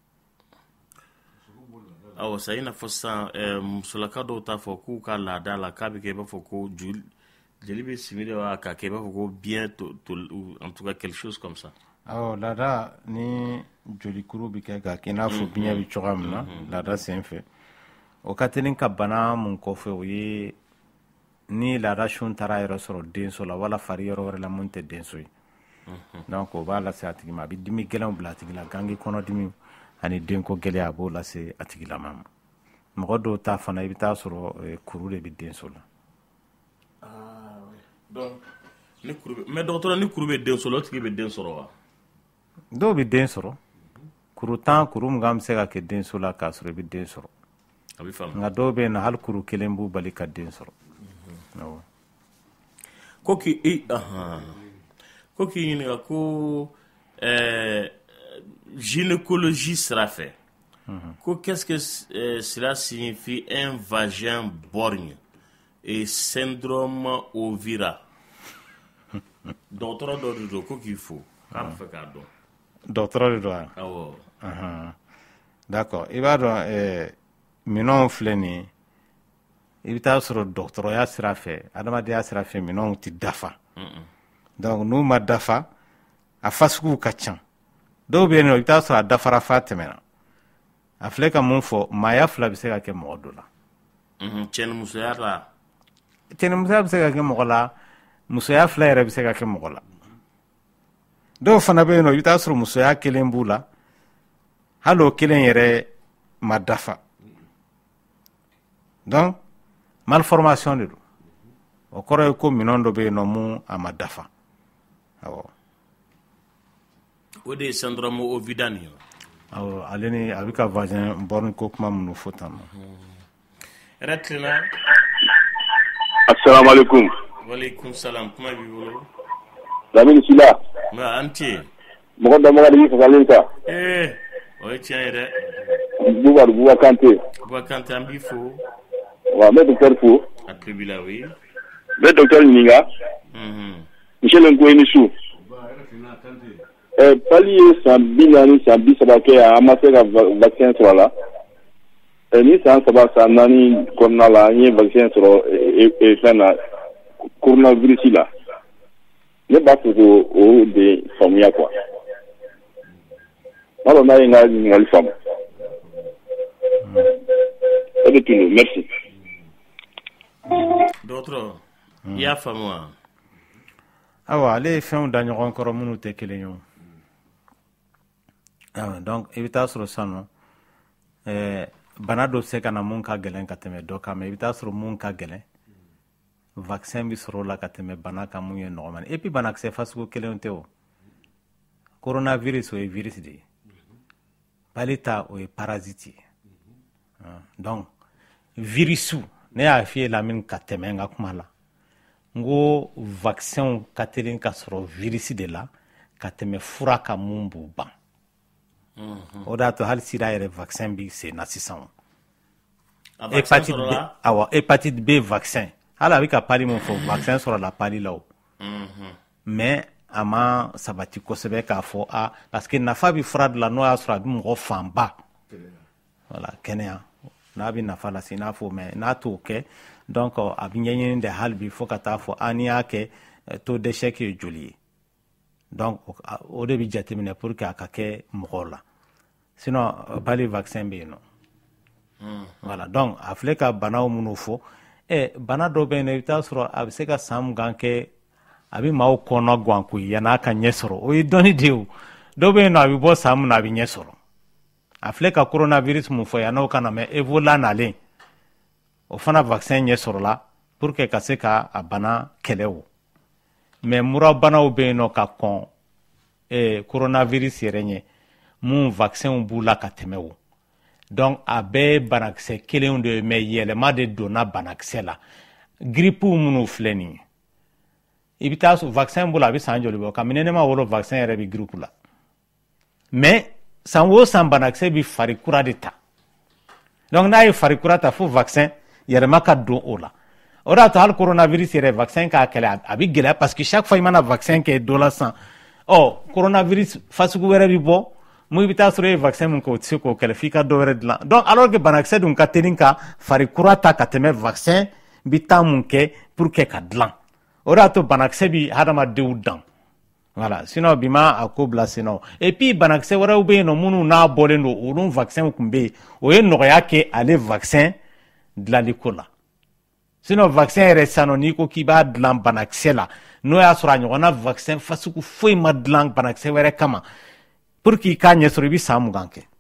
awɔ sa i n'a fɔ sisan musolaka dɔw t'a fɔ k'u ka laada la k'a bɛ kɛ i b'a fɔ ko jeli bɛ simi de wa k'a kɛ i b'a fɔ ko bien en tout cas quelque chose comme ça awɔ laada ni jolikuru bɛ kɛ k'a kɛ i n'a fɔ biɲɛ bɛ cogoya min na laada senfɛ o ka teli ka bana mun kɔfɛ o ye ni laada sun taara yɛrɛ sɔrɔ denso la wala fari yɔrɔ wɛrɛ la mun tɛ denso ye donc o b'a lase a tigi ma a bɛ dimi gɛlɛnw bila a tigi la gangi kɔnɔdimi ani denko gɛlɛya a b'o lase a tigilama ma mɔgɔ dɔw ta fana i bɛ taa sɔrɔ kuru de bɛ denso la donc ni kuru mais dɔgɔtɔrɔ ni kuru bɛ denso la o tigi bɛ den sɔrɔ wa dɔw bɛ den sɔrɔ kuru 10 kuru 20 bɛ se ka kɛ denso la k'a sɔrɔ i bɛ den sɔrɔ nka dɔw bɛ yen nɔ hali kuru 1 b'u bali ka den sɔrɔ ko k'i ɲininka ko gynécologie sira fɛ ko qu'est-ce que cela signifie un vagin borgne et syndrome oviral dɔgɔtɔrɔ dɔ de don ko k'i fo k'a bɛ fɛ k'a dɔn dɔgɔtɔrɔ de don wa awɔ d'accord i b'a dɔn minɛnw filɛ nin ye i bɛ taa sɔrɔ dɔgɔtɔrɔya sira fɛ adamadenya sira fɛ minɛnw tɛ dafa donc n'u ma dafa a fasuguw ka ca dɔw bɛ yen nɔ i bɛ taa sɔrɔ a dafara fa tɛmɛna a filɛ ka mun fɔ maaya 2 bɛ se ka kɛ mɔgɔ dɔ la cɛnimusoya la cɛnimusoya bɛ se ka kɛ mɔgɔ la musoya 2 yɛrɛ bɛ se ka kɛ mɔgɔ la dɔw fana bɛ yen nɔ i bɛ taa sɔrɔ musoya 1 b'u la hali o 1 yɛrɛ ma dafa donc malformation de don o kɔrɔ ye ko minɛn dɔ bɛ yen nɔ mun a ma dafa awɔ o de ye syndrome ovidal nin ye awɔ ale ni a bɛ ka vagin borgne ko kuma minnu fɔ tan nɔ yɛrɛ tilenna assalamu alaikum waleykum salam kuma b'i bolo Lamine Sila an tɛ yen mɔgɔ damaga de b'i fasalen ta o ye tiɲɛ ye dɛ Buba Kante Buba Kante an b'i fo wa n bɛ docteur fo a tulo b'i la oui n bɛ docteur ɲininka Michel Nkoyi su pali ye san 40 san 30 kɛ an ma se ka vaccin sɔrɔ a la ni san 3 san 4 kɔnɔna la an ye vaccin sɔrɔ fɛn na coronavirus la ne b'a fɔ ko o de faamuya quoi n'a dɔn n'a ye n ka ɲininkali faamu o de tun don merci dɔgɔtɔrɔ i y'a faamu wa awa ale ye fɛnw da ɲɔgɔn kɔrɔ minnu tɛ kelen ye donc i bɛ taa sɔrɔ sisan nɔ bana dɔ bɛ se ka na mun ka gɛlɛn ka tɛmɛ dɔ kan mais i bɛ taa sɔrɔ mun ka gɛlɛn vaccin bɛ sɔrɔ o la ka tɛmɛ bana kan mun ye nɔgɔman et puis banakisɛ fasugu kelenw tɛ o coronavirus o ye virus de ye pali ta o ye parasite ye donc virusu ne y'a f'i ye Lamine ka tɛmɛ n ka kuma la n ko vaccin ka teli ka sɔrɔ virus de la ka tɛmɛ fura kan mun b'u ban o de y'a to hali sida yɛrɛ vaccin bɛ sen na sisan hépatite B vaccin hali a bɛ ka pali mun fɔ vaccin sɔrɔla pali la o mais a ma sabati kosɛbɛ k'a fɔ parce que nafa bɛ fura de la n'o y'a sɔrɔ a bɛ mɔgɔ fanba voilà kɛnɛya n'a bɛ nafa lase i n'a fɔ mais n'a t'o kɛ donc a bɛ ɲɛɲini de hali bi fo ka taa fɔ n'i y'a kɛ taux d'échec ye joli ye donc o de bɛ jateminɛ pour que a ka kɛ mɔgɔw la sinon pali vaccin bɛ yen nɔ voilà donc a filɛ ka banaw minnu fɔ bana dɔ bɛ yen nɔ i bɛ taa sɔrɔ a bɛ se ka san 20 kɛ a bɛ maaw kɔnɔ gan koyi yanni a ka ɲɛ sɔrɔ o ye dɔnni de ye o dɔw bɛ yen nɔ a bɛ bɔ san min na a bɛ ɲɛ sɔrɔ a filɛ ka coronavirus mun fɔ yan n'o kana mɛ Ebola nalen o fana vaccin ɲɛ sɔrɔla pour que ka se ka a bana kɛlɛ o mais mura banaw bɛ yen nɔ ka kɔn coronavirus yɛrɛ ɲɛ mun vaccin b'u la ka tɛmɛ o donc a bɛɛ ye banakisɛ kelenw de ye mais yɛlɛma de donna banakisɛ la grippe minnu filɛ nin ye i bɛ taa sɔrɔ vaccin bolo a bɛ san joli bɔ kabini ne ma wolo vaccin yɛrɛ bɛ grippe la mais san o san banakisɛ bɛ fari kura de ta donc n'a ye fari kura ta fo vaccin yɛlɛma ka don o la o de y'a to hali coronavirus yɛrɛ vaccin k'a kɛlɛ a bɛ gɛlɛya parce que chaque fois i mana vaccin kɛ dɔ la sisan coronavirus fasugu wɛrɛ bɛ bɔ mun i bɛ taa sɔrɔ e ye vaccin min kɛ o tɛ se k'o kɛlɛ f'i ka dɔ wɛrɛ dilan donc alors que banakisɛ dun ka teli ka fari kura ta ka tɛmɛ vaccin bɛ taa mun kɛ pour que ka dilan o de y'a to banakisɛ bɛ hadamadenw dan voilà sinon bi ma a ko bila sen na et puis banakisɛ wɛrɛw bɛ yen nɔ minnu n'a bɔlen don olu vaccin tun bɛ yen o ye nɔgɔya kɛ ale vaccin dilanliko la sinon vaccin yɛrɛ sisan nɔ n'i ko k'i b'a dilan banakisɛ la n'o y'a sɔrɔ a ɲɔgɔnna vaccin fasugu foyi ma dilan banakisɛ wɛrɛ kama pour k'i k'a ɲɛ sɔrɔ i bɛ san 20 kɛ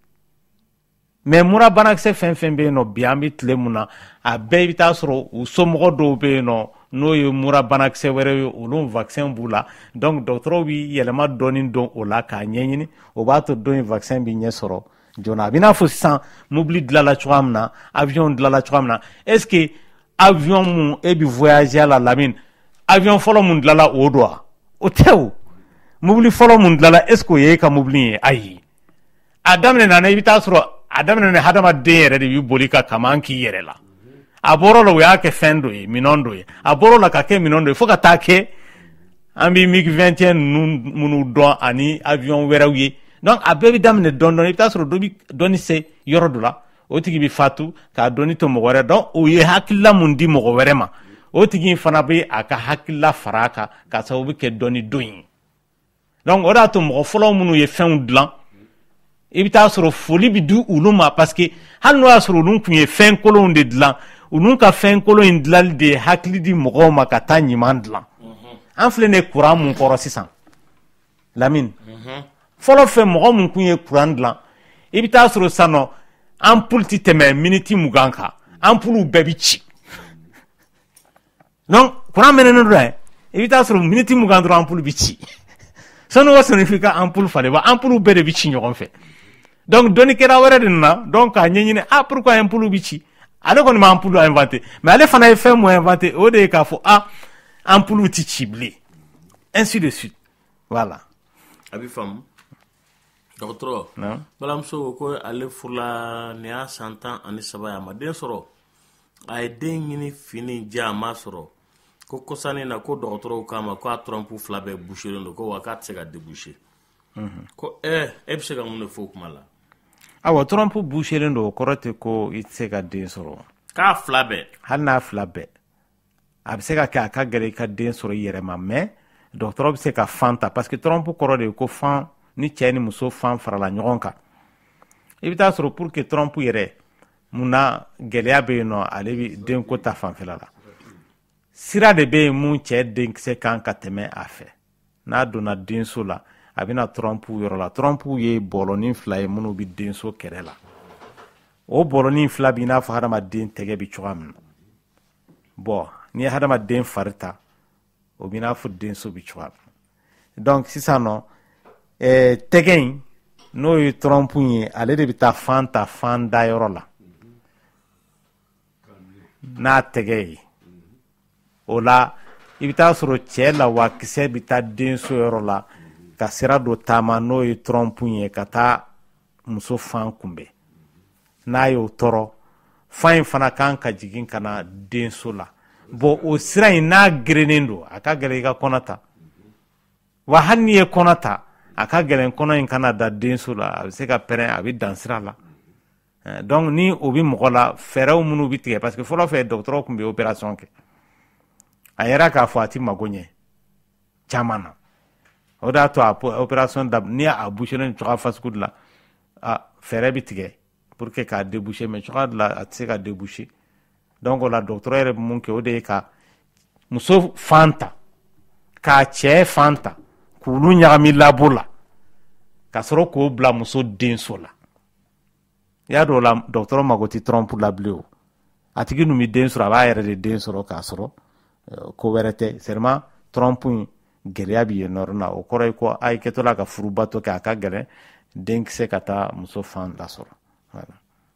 mais mura banakisɛ fɛn fɛn bɛ yen nɔ bi an bɛ tile mun na a bɛɛ i bɛ taa sɔrɔ u somɔgɔ dɔw bɛ yen nɔ n'o ye mura banakisɛ wɛrɛ ye olu vaccin b'u la donc dɔgɔtɔrɔw bi yɛlɛma dɔɔni dɔn o la k'a ɲɛɲini o b'a to dɔ in vaccin bi ɲɛ sɔrɔ joona a b'i n'a fɔ sisan mobili dilala cogoya min na avion dilala cogoya min na est ce que avion mun e bi voyager la Lamine avion fɔlɔ mun dilala o do wa o tɛ o mobili fɔlɔ mun dilala est ce que o ye e ka mobili ye ayi a daminɛ na i bi taa sɔrɔ a daminɛ na hadamaden yɛrɛ de bi boli ka kaman k'i yɛrɛ la a bɔrɔ la o y'a kɛ fɛn dɔ ye minɛn dɔ ye a bɔrɔ la ka kɛ minɛn dɔ ye fo ka taa kɛ an bi MiG-21 minnu dɔn ani avion wɛrɛw ye donc a bɛɛ bi daminɛ dɔɔni dɔɔni i bi taa sɔrɔ dɔ bi dɔɔni se yɔrɔ dɔ la o tigi bi fatu k'a dɔɔni to mɔgɔ wɛrɛ donc o ye hakilila mun di mɔgɔ wɛrɛ ma o tigi fana bɛ a ka hakilila fara a kan k'a sababu kɛ dɔɔni don ye donc o de y'a to mɔgɔ fɔlɔ minnu ye fɛnw dilan i bi taa sɔrɔ foli bi di olu ma parce que hali n'o y'a sɔrɔ olu tun ye fɛn kolonw de dilan olu ka fɛn kolon in dilali de ye hakili di mɔgɔw ma ka taa ɲuman dilan an filɛ ne kuran mun kɔrɔ sisan Lamine fɔlɔ fɛ mɔgɔ mun kun ye kuran dilan i bi taa sɔrɔ sisan nɔ ampoule ti tɛmɛ miniti 20 kan ampoule bɛɛ bi ci donc kuran mɛnɛnen do dɛ i bi taa sɔrɔ miniti 20 dɔrɔn ampoule bi ci sɔni o sɔni f'i ka ampoule falen wa ampoule bɛɛ de bi ci ɲɔgɔn fɛ donc dɔnnikɛla wɛrɛ de nana donc k'a ɲɛɲini pourquoi ampoule bi ci ale kɔni ma ampoule inventé mais ale fana ye fɛn mun inventé o de ye k'a fɔ ampoule ti ci bilen ainsi de suite voilà a bi faamu dɔgɔtɔrɔ balamuso ko ale furula ni y'a 100 ani 3 a ma den sɔrɔ a ye den ɲini fini ja a ma sɔrɔ ko kɔsani na ko dɔgɔtɔrɔw k'a ma ko a trompe 2 bɛɛ boucheren don ko wa k'a tɛ se ka déboucher ko e bɛ se ka mun de fɔ o kuma la awɔ trompe boucheren don o kɔrɔ tɛ ko i tɛ se ka den sɔrɔ k'a 2 bɛɛ hali n'a 2 bɛɛ a bɛ se ka kɛ a ka gɛlɛn i ka den sɔrɔ i yɛrɛ ma mais dɔgɔtɔrɔ bɛ se ka fan ta parce que trompe kɔrɔ de ye ko fan ni cɛ ni muso fan farala ɲɔgɔn kan i bɛ taa sɔrɔ pour que trompe yɛrɛ munna gɛlɛya bɛ yen nɔ ale bɛ denko ta fanfɛla la sira de bɛ yen mun cɛ denkisɛ kan ka tɛmɛ a fɛ n'a donna denso la a bɛna trompe yɔrɔ la trompe ye bɔlɔnin 2 ye minnu bɛ denso kɛrɛ la o bɔlɔnin 2 bɛ i n'a fɔ hadamaden tɛgɛ bɛ cogoya min na bon n'i ye hadamaden fari ta o bɛ i n'a fɔ denso bɛ cogoya min na donc sisan nɔ tɛgɛ in n'o ye trompe ye ale de bɛ taa fan ta fan da yɔrɔ la n'a tɛgɛ ye o la i bɛ taa sɔrɔ cɛ lawakisɛ bɛ taa denso yɔrɔ la ka sira dɔ taama n'o ye trompe ye ka taa muso fan kunbɛn n'a y'o tɔɔrɔ fan in fana kan ka jigin ka na denso la bon o sira in n'a gerennen don a ka gɛlɛn i ka kɔnɔ ta wa hali n'i ye kɔnɔ ta a ka gɛlɛn kɔnɔ in kana da denso la a bɛ se ka pɛrɛn a bɛ dan sira la donc ni o bɛ mɔgɔ la fɛɛrɛw minnu bɛ tigɛ parce que fɔlɔ fɛ dɔgɔtɔrɔw tun bɛ opération kɛ a yɛrɛ k'a fɔ a ti mago ɲɛ caman na o de y'a to a opération da ni a boucheren cogoya fasugu de la fɛɛrɛ bɛ tigɛ pour que k'a déboucher mais cogoya de la a tɛ se ka déboucher donc o la dɔgɔtɔrɔ yɛrɛ bɛ mun kɛ o de ye ka muso fan ta k'a cɛ fan ta k'olu ɲagami labo la ka sɔrɔ k'o bila muso denso la i y'a dɔn o la dɔgɔtɔrɔ mago tɛ trompe la bilen o a tigi dun bɛ den sɔrɔ a b'a yɛrɛ de den sɔrɔ k'a sɔrɔ ko wɛrɛ tɛ seulement trompe in gɛlɛya bɛ yen nɔ na o kɔrɔ ye ko a ye kɛtɔ la ka furubato kɛ a ka gɛlɛn denkisɛ ka taa muso fan lasɔrɔ voilà.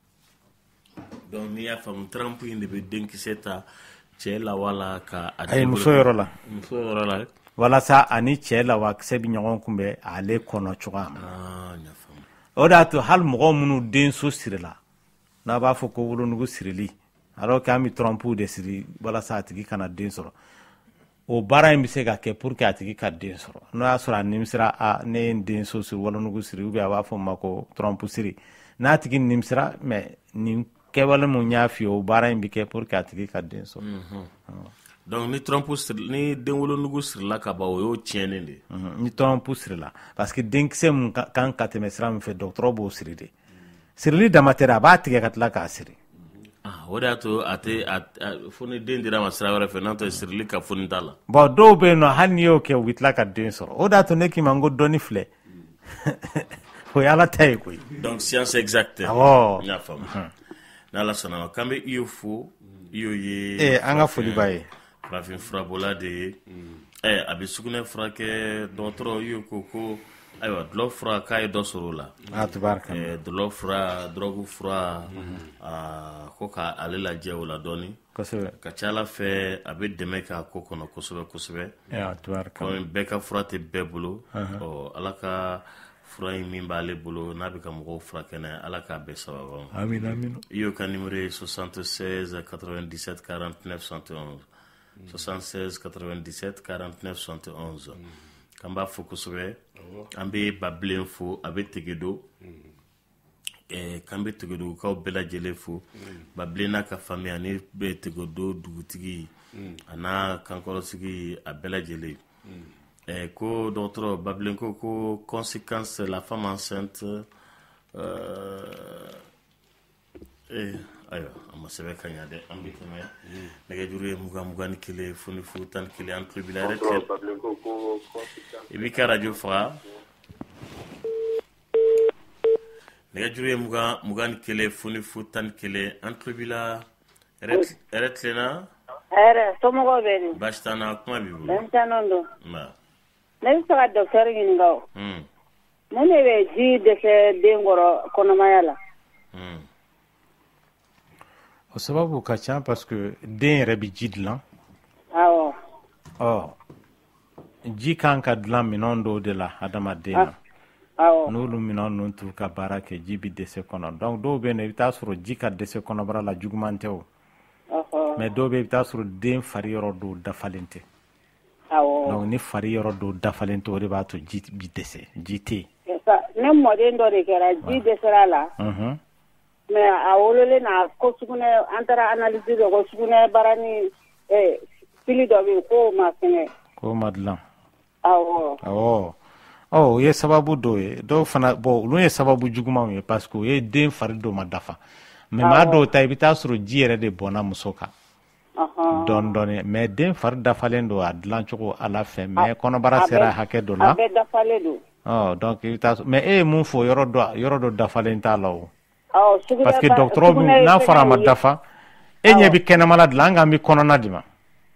donc n'i y'a faamu trompe in de bɛ denkisɛ ta cɛ la wala ka a ye muso yɔrɔ la muso yɔrɔ la walasa ani cɛ la wakisɛ bɛ ɲɔgɔn kunbɛn ale kɔnɔ cogoya min na o de y'a to hali mɔgɔ minnu denso sirila n'a b'a fɔ ko wolonugu sirili alors que an bɛ trompe de siri walasa a tigi kana den sɔrɔ o baara in bɛ se ka kɛ pour que a tigi ka den sɔrɔ n'o y'a sɔrɔ a nimisira ne ye n denso siri wolonugu siri ou bien a b'a fɔ o ma ko trompe siri n'a tigi nimisira mais nin kɛwale mun y'a f'i ye o baara in bɛ kɛ pour que a tigi ka den sɔrɔ donc ni trompe siri ni den wolonugu sirila ka ban o y'o tiɲɛnen de ni trompe sirila parce que denkisɛ mun kan ka tɛmɛ sira min fɛ dɔgɔtɔrɔ b'o siri de sirili dama tɛ dɛ a b'a tigɛ ka tila k'a siri o de y'a to a tɛ fo ni den dira ma sira wɛrɛ fɛ n'o tɛ sirili ka foni t'a la bon dɔw bɛ yen nɔ hali n'i y'o kɛ u bɛ tila ka den sɔrɔ o de y'a to ne k'i ma n ko dɔnni filɛ o ye ala ta ye koyi donc science exacte awɔ n y'a faamu n'ala sɔnna ma k'an bɛ i y'o fo i y'o ye an ka foli b'a ye farafin furabola de ye a bɛ sugunɛ furakɛ dɔgɔtɔrɔ y'o ko ayiwa dɔlɔ fura k'a ye dɔ sɔrɔ o la dɔlɔ fura dɔrɔgu fura ko k'ale lajɛ o la dɔɔni ka ca Ala fɛ a bɛ dɛmɛ k'a ko kɔnɔ kosɛbɛ kosɛbɛ komi bɛɛ ka fura tɛ bɛɛ bolo Ala ka fura in min b'ale bolo n'a bɛ ka mɔgɔw furakɛ n'a ye Ala k'a bɛɛ sababa amin amin i y'o ka numéro ye 76 97 49 71 76 97 49 71 k'an b'a fɔ kosɛbɛ an bɛ Babilen fo a bɛ Tegedo k'an bɛ Tegedokaw bɛɛ lajɛlen fo Babilen n'a ka famille ani bɛ Tegedo dugutigi a n'a kankɔrɔsigi a bɛɛ lajɛlen ko dɔgɔtɔrɔ Babilen ko conséquence la femme enceinte ayiwa a ma sɛbɛn ka ɲa dɛ an bɛ tɛmɛ nɛgɛjuru ye 21 foni fu 11 an tulo b'i la i b'i ka radio faga nɛgɛjuru ye 21 foni fu 11 an tulo b'i la hɛrɛ tilenna hɛrɛ somɔgɔw bɛ di baasi t'an na kuma b'i bolo denmisɛnninw don ne bɛ fɛ ka docteur ɲininka o mun de bɛ ji dɛsɛ den kɔrɔ kɔnɔmaya la o sababu ka ca parce que den yɛrɛ bɛ ji dilan ji kan ka dilan minɛn dɔw de la adamaden na n'olu minɛn ninnu t'u ka baara kɛ ji bɛ dɛsɛ kɔnɔ donc dɔw bɛ yen i bɛ taa sɔrɔ ji ka dɛsɛ kɔnɔbara la juguman tɛ o mais dɔw bɛ yen i bɛ taa sɔrɔ den fari yɔrɔ dɔw dafalen tɛ donc ni fari yɔrɔ dɔw dafalen tɛ o de b'a to ji bɛ dɛsɛ ji tɛ yen ne mɔden dɔ de kɛra ji dɛsɛra la mais a wololen na ko sugunɛ an taara analyse kɛ ko sugunɛ bara ni fili dɔ bɛ yen k'o ma fɛngɛ k'o ma dilan o ye sababu dɔw ye dɔw fana olu ye sababu jugumanw ye parce que o ye den fari dɔw ma dafa mais maa dɔw ta i bɛ taa sɔrɔ ji yɛrɛ de bɔnna muso kan dɔɔni dɔɔni mais den fari dafalen don a dilan cogo Ala fɛ mais kɔnɔbara sera hakɛ dɔ la a bɛɛ dafalen don donc i bɛ taa mais e ye mun fɔ yɔrɔ dɔ dafalen t'a la o parce que docteur n'a fɔra a ma dafa e ɲɛ bɛ kɛnɛmala dilan an k'an bɛ kɔnɔna di ma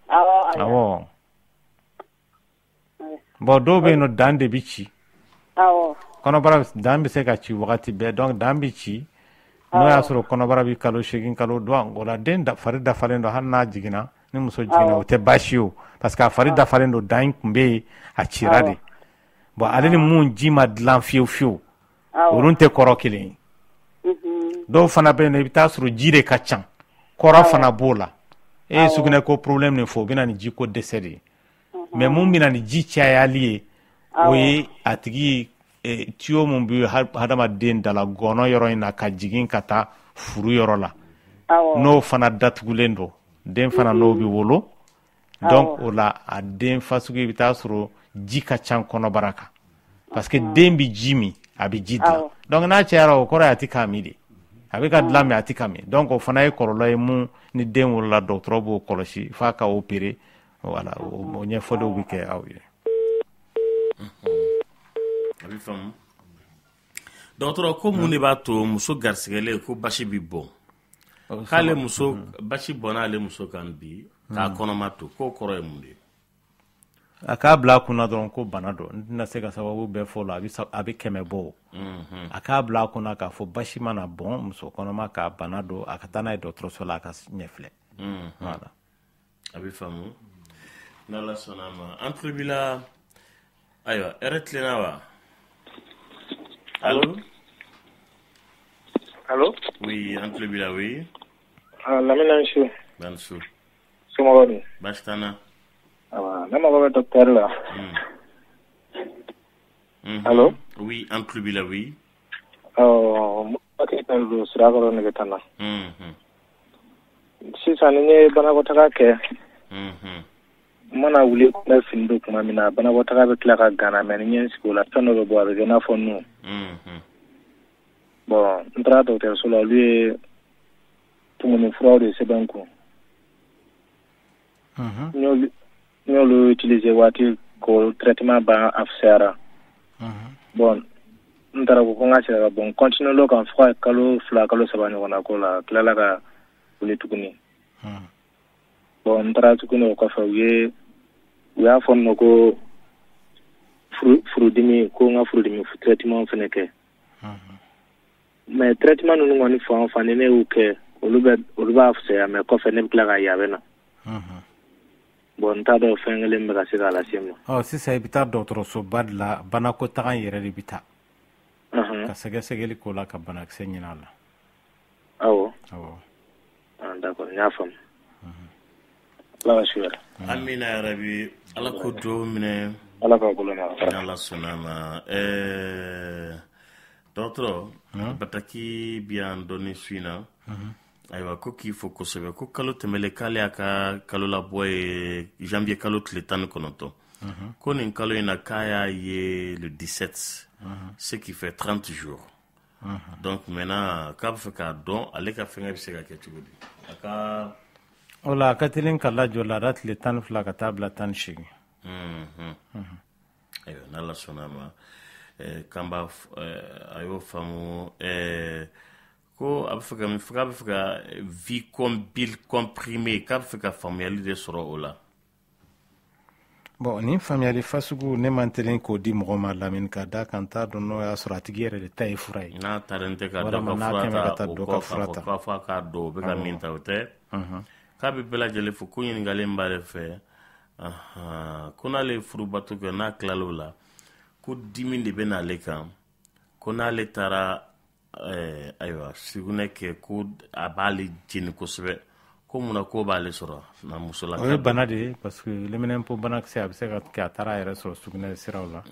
bon dɔw bɛ yen nɔ dan de bɛ ci kɔnɔbara dan bɛ se ka ci wagati bɛɛ donc dan bɛ ci n'o y'a sɔrɔ kɔnɔbara bɛ kalo 8 kalo 2 o la den fari dafalen don hali n'a jiginna ni muso jiginna o tɛ baasi o parce que a fari dafalen don dan tun bɛ yen a cira de bon ale ni mun ji ma dilan fiyewu fiyewu olu tɛ kɔrɔ kelen ye dɔw fana bɛ yen nɔ i bɛ taa sɔrɔ ji de ka ca kɔrɔ fana b'o la e ye sugunɛ ko problème de fɔ o bɛ na ni ji ko dɛsɛ de ye mais mun bɛ na ni ji cayali ye o ye a tigi tuyau mun bɛ hadamaden da la gɔnɔ yɔrɔ in na ka jigin ka taa furu yɔrɔ la n'o fana datugulen don den fana n'o bɛ wolo donc o la a den fasugu i bɛ taa sɔrɔ ji ka ca kɔnɔbara kan parce que den bɛ ji min a bɛ ji dilan donc n'a cayara o kɔrɔ ye a tɛ k'a min de a bɛ ka dilan mais a tɛ ka min donc o fana ye kɔlɔlɔ ye mun ni den wolola dɔgɔtɔrɔ b'o kɔlɔsi f'a ka opérer voilà o ɲɛfɔliw bɛ kɛ aw ye. a bɛ faamu dɔgɔtɔrɔ ko mun de b'a to muso garisigɛlen ko basi bɛ bɔn k'ale muso basi bɔnna ale muso kan bi k'a kɔnɔma to k'o kɔrɔ ye mun de ye. a k'a bila a kunna dɔrɔn ko bana dɔ n tɛna se ka sababu bɛɛ fɔ o la a bɛ kɛmɛ bɔ a k'a bila a kunna k'a fɔ basi mana bɔn muso kɔnɔma ka bana dɔ a ka taa n'a ye dɔgɔtɔrɔso la a ka ɲɛ filɛ. voilà a bɛ faamu n'Ala sɔnna a ma an tulo b'i la ayiwa hɛrɛ tilenna wa. Allô? Allô? Oui, an tulo b'i la oui. Lamina Nsu. Ban su. Somɔgɔw dun? Baasi t'an na. Ne mago bɛ docteur la. Allô? Oui, an tulo b'i la oui. Mɔgɔ tɛ don sirakɔrɔ nɛgɛ tan na. Sisan ni ye banakɔtaga kɛ. N mana wuli n bɛ fini don tuma min na banakɔtaga bɛ tila ka gana mais ni n ye sigi o la fɛn dɔ bɛ bɔ a bɛ kɛ i n'a fɔ nu. Bon n taara dɔgɔtɔrɔso la olu ye tumuni furaw de sɛbɛn n kun. N y'olu utiliser waati ko traitement ban a fisayara. Bon n taara ko n ka segin ka bɔ n continue l'o kan fo ka kalo 2 kalo 3 ɲɔgɔn na k'o la tilala ka wuli tuguni. bon ntara tukune ko fa we ya fonno ko furudimi ko nga furudimi traitement feneke mais traitement no ngoni fa ne uke oluba afse me ko fe ne plaga ya bena bon ta do fengele me kasi la sima si sai bita docteur so badla bana ko ta kan yere bita ka segeli ko la ka bana ksenyina la awo d'accord nyafam la shura amina ya rabbi ala ko do mine ala ko kolona ala sunama docteur bataki bien donné suina aywa ko k'i fo kosɛbɛ ko kalo tɛmɛlen k'ale y'a ka kalo labɔ ye janvier kalo tile 19 ko nin kalo in na k'a y'a ye le 17 ce qui fait 30 jours donc maintenant k'a bɛ fɛ k'a dɔn ale ka fɛngɛ bɛ se ka kɛ cogo di a ka o la a ka teli ka lajɔ laada tile 12 ka taa bila 18 ayiwa n'ala sɔnna ma k'an b'a a y'o faamu ko a bɛ fɛ ka vie comprimée k'a bɛ fɛ ka faamuyali de sɔrɔ o la bon ni faamuyali fasugu ne man teli k'o di mɔgɔ ma lamini ka da kan t'a dɔn n'o y'a sɔrɔ a tigi yɛrɛ de ta ye fura ye n'a taara n tɛ ka dɔ ka fura ta o k'a fɔ a k'a dɔn o bɛ ka min ta o tɛ k'a bɛ bɛɛ lajɛlen fo ko ɲininkali b'a de fɛ ko n'ale ye furubato kɛ n'a tilal'o la ko dimi de bɛ n'ale kan ko n'ale taara ayiwa sugunɛ kɛ ko a b'ale jeni kosɛbɛ ko munna ko b'ale sɔrɔ na muso la o ye bana de ye parce que liminɛnpo banakisɛ a bɛ se ka kɛ a taara a yɛrɛ sɔrɔ sugunɛ siraw la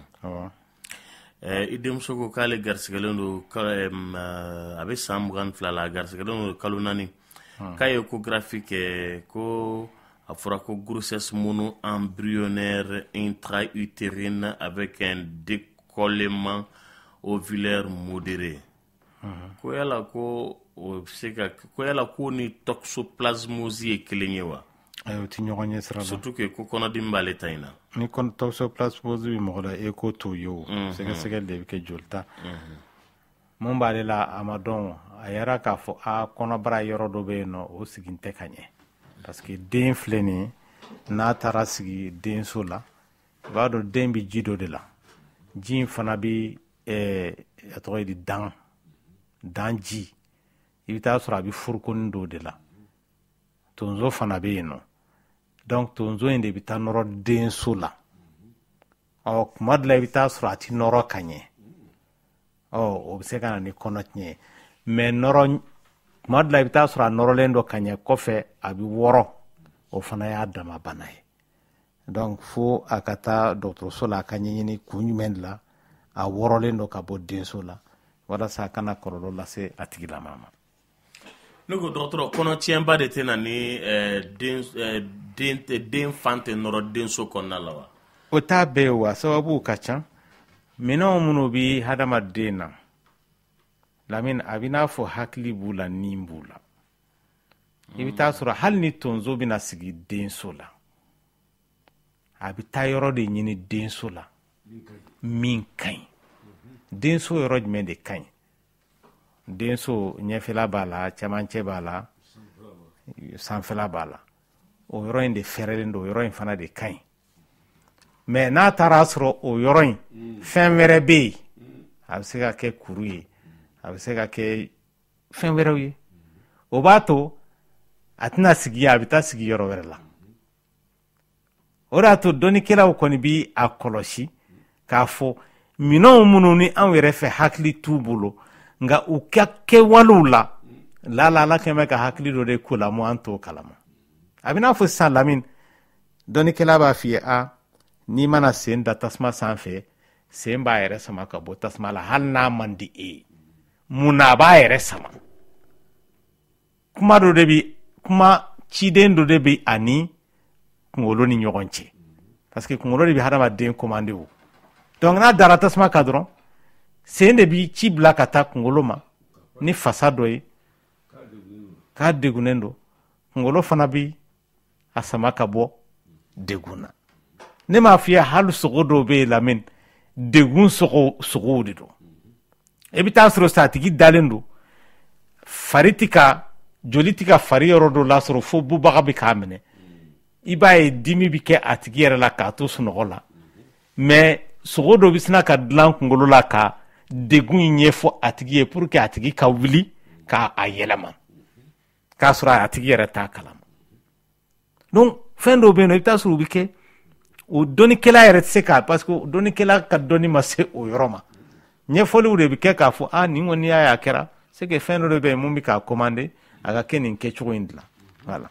i denmuso ko k'ale garisigɛlen don a bɛ san 22 la a garisigɛlen don kalo 4 k'a ye échographie kɛ ko a fɔra ko grossesse mono-embryonnaire intra-utérine avec un décollement ovulaire modéré ko yala ko o se ka ko yala ko ni toxoplasmose ye kelen ye wa ayo ti ɲɔgɔn ɲɛ sira la surtout que ko kɔnɔdimi b'ale ta in na ni toxoplasmose bi mɔgɔ la eko t'o ye o sɛgɛsɛgɛli de bɛ kɛ jolita mun b'ale la a ma dɔn a yɛrɛ k'a fɔ a kɔnɔbara yɔrɔ dɔ bɛ yen nɔ o sigin tɛ ka ɲɛ parce que den filɛ nin ye n'a taara sigi denso la i b'a dɔn den bɛ ji dɔ de la ji in fana bɛ a tɔgɔ ye di dan ji i bɛ taa sɔrɔ a bɛ furukonin dɔ de la tonso fana bɛ yen nɔ donc tonso in de bɛ taa nɔrɔ denso la kuma dɔ la i bɛ taa sɔrɔ a tɛ nɔrɔ ka ɲɛ o bɛ se ka na ni kɔnɔ tiɲɛ ye mais nɔrɔ kuma dɔ la i bɛ taa sɔrɔ a nɔrɔlen dɔ ka ɲɛ kɔfɛ a bɛ wɔrɔ o fana y'a dama bana ye donc fo a ka taa dɔgɔtɔrɔso la a ka ɲɛɲini kun jumɛn de la a wɔrɔlen dɔ ka bɔ denso la walasa a kana kɔlɔlɔ lase a tigilama ma ne ko dɔgɔtɔrɔ kɔnɔtiɲɛba de tɛ na ni den fan tɛ nɔrɔ denso kɔnɔna la wa o t'a bɛɛ ye wa sababu ka ca minɛnw minnu bɛ hadamaden na lamini a bɛ n'a fɔ hakili b'u la ni b'u la i bɛ taa sɔrɔ hali ni tonso bɛna sigi denso la a bɛ taa yɔrɔ de ɲini denso la min ka ɲi denso yɔrɔ jumɛn de ka ɲi denso ɲɛfɛla b'a la cɛmancɛ b'a la sanfɛla b'a la o yɔrɔ in de fɛrɛlen don o yɔrɔ in fana de ka ɲi mais n'a taara sɔrɔ o yɔrɔ in fɛn wɛrɛ bɛ yen a bɛ se ka kɛ kuru ye a bɛ se ka kɛ fɛn wɛrɛw ye o b'a to a tɛna sigi a bɛ taa sigi yɔrɔ wɛrɛ la o de y'a to dɔnnikɛlaw kɔni bɛ a kɔlɔsi k'a fɔ minɛnw minnu ni anw yɛrɛ fɛ hakili t'u bolo nka u ka kɛwalew la ala kɛmɛ ka hakili dɔ de ko la mo an t'o kalama a bɛ n'a fɔ sisan lamini dɔnnikɛla b'a f'i ye n'i mana sen da tasuma sanfɛ sen b'a yɛrɛ sama ka bɔ tasuma la hali n'a man di e ye mun na a b'a yɛrɛ sama kuma ciden dɔ de bɛ ani kunkolo ni ɲɔgɔn cɛ parce que kunkolo de bɛ hadamaden commandé o donc n'a dara tasuma kan dɔrɔn sen de bɛ ci bila ka taa kunkolo ma ni fasa dɔ ye k'a degunnen don kunkolo fana bɛ a sama ka bɔ degun na ne m'a f'i ye hali sogo dɔw bɛ yen lamini degun sogow de don i bɛ taa sɔrɔ sa a tigi dalen don fari tɛ ka joli ti ka fari yɔrɔ dɔ la sɔrɔ fo bubaga bɛ k'a minɛ i b'a ye dimi bɛ kɛ a tigi yɛrɛ la k'a to sunɔgɔ la mais sogo dɔ bɛ sina ka dilan kunkolo la ka degun in ɲɛfɔ a tigi ye pour que a tigi ka wuli k'a yɛlɛma k'a sɔrɔ a tigi yɛrɛ t'a kalama donc fɛn dɔw bɛ yen nɔ i bɛ taa sɔrɔ u bɛ kɛ o dɔnnikɛla yɛrɛ tɛ se k'a parce que dɔnnikɛla ka dɔnni ma se o yɔrɔ ma ɲɛfɔliw de bɛ kɛ k'a fɔ nin kɔni y'a ye a kɛra c'est que fɛn dɔ de bɛ yen mun bɛ k'a commandé a ka kɛ nin kɛcogo in de la voilà.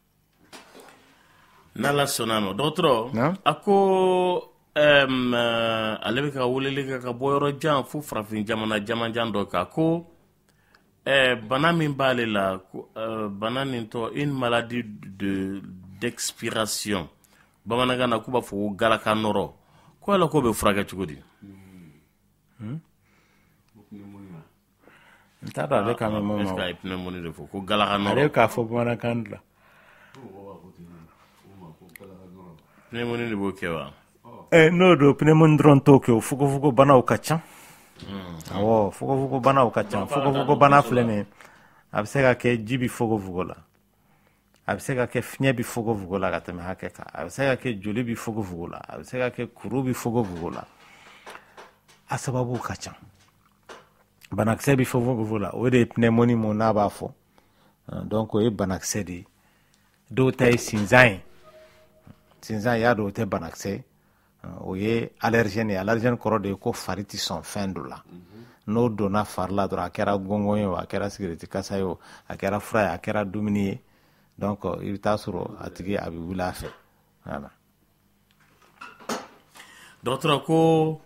n'ala sɔnna ma dɔgɔtɔrɔ a ko ale bɛ ka weleli kɛ ka bɔ yɔrɔ jan fo farafin jamana jamanjan dɔ kan ko bana min b'ale la bana nin tɔ une maladie d'expiration bamanankan na k'u b'a fɔ ko galaka nɔrɔ ko ala k'o bɛ furakɛ cogo di n t'a dɔn ale kan bɛ mun ma est-ce que a ye pneumonie de fɔ ko galaka nɔrɔ ale k'a fɔ bamanankan de la pneumonie de b'o kɛ wa n'o don pneumonie dɔrɔn t'o kɛ o fugofugo banaw ka ca awɔ fugofugo banaw ka ca fugofugo bana filɛ nin ye a bɛ se ka kɛ ji bɛ fugofugo la a bɛ se ka kɛ fiɲɛ bɛ fugofugo la ka tɛmɛ hakɛ kan a bɛ se ka kɛ joli bɛ fugofugo la a bɛ se ka kɛ kuru bɛ fugofugo la a sababu ka ca banakisɛ bɛ fugofugo la o de ye pneumonie mun n'a b'a fɔ donc o ye banakisɛ de ye dɔw ta ye sinzan ye sinzan i y'a dɔn o tɛ banakisɛ ye o ye allergène ye allergène kɔrɔ de ye ko fari tɛ sɔn fɛn dɔ la n'o donna fari la dɔrɔn a kɛra gɔngɔn ye o a kɛra sigiriti kasa ye o a kɛra fura ye a kɛra dumuni ye donc i bɛ taa sɔrɔ a tigi a bɛ wuli a fɛ voilà. dɔgɔtɔrɔ ko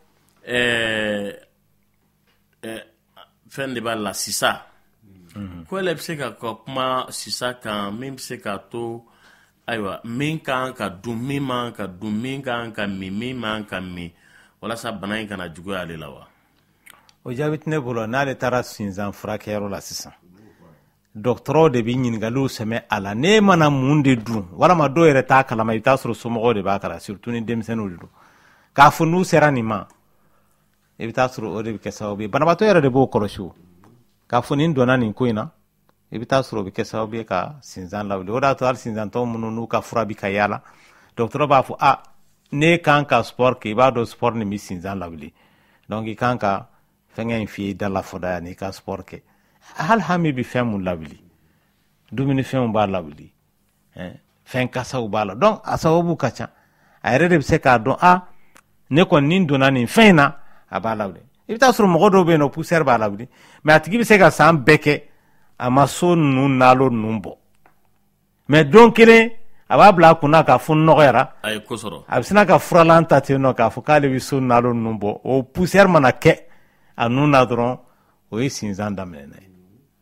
fɛn de b'a la sisa ko ele bɛ se ka kuma sisa kan min bɛ se k'a to ayiwa min kan ka dun min man ka dun min kan ka min man ka min walasa bana in kana juguya ale la wa o jaabi tɛ ne bolo n'ale taara sinzan furakɛyɔrɔ la sisan dɔgɔtɔrɔw de bɛ ɲininkaliw sɛmɛ a la ne mana mun de dun walama dɔw yɛrɛ t'a kalama i bɛ taa sɔrɔ somɔgɔw de b'a kala surtout ni denmisɛnninw de don k'a fɔ n'u sera nin ma i bɛ taa sɔrɔ o de bɛ kɛ sababu ye banabaatɔ yɛrɛ de b'o kɔlɔsi o k'a fɔ nin donna nin ko in na i bɛ taa sɔrɔ o bɛ kɛ sababu ye ka sinzan lawuli o de y'a to hali sinzantɔ minnu n'u ka fura bɛ ka yaala dɔgɔtɔrɔ b'a fɔ ne kan ka sport kɛ i b'a dɔn sport nin bɛ sinzan lawuli donc i kan ka fɛngɛ in f'i ye da la fɔda yan n'i ka sport kɛ hali hami bɛ fɛn mun lawuli dumunifɛnw b'a lawuli fɛn kasaw b'a la donc a sababu ka ca a yɛrɛ de bɛ se k'a dɔn ne kɔni nin donna nin fɛn in na a b'a lawuli i bɛ taa sɔrɔ mɔgɔ dɔw bɛ yen nɔ poussière b'a lawuli mais a tigi bɛ se ka san bɛɛ kɛ a ma so ninnu nalo ninnu bɔ mais don kelen a b'a bila a kunna k'a fɔ nɔgɔyara a ye ko sɔrɔ a bɛ sina ka furalan ta ten nɔ k'a fɔ k'ale bɛ so nalo ninnu bɔ o poussière mana kɛ a nun na dɔrɔn o ye sinzan daminɛna ye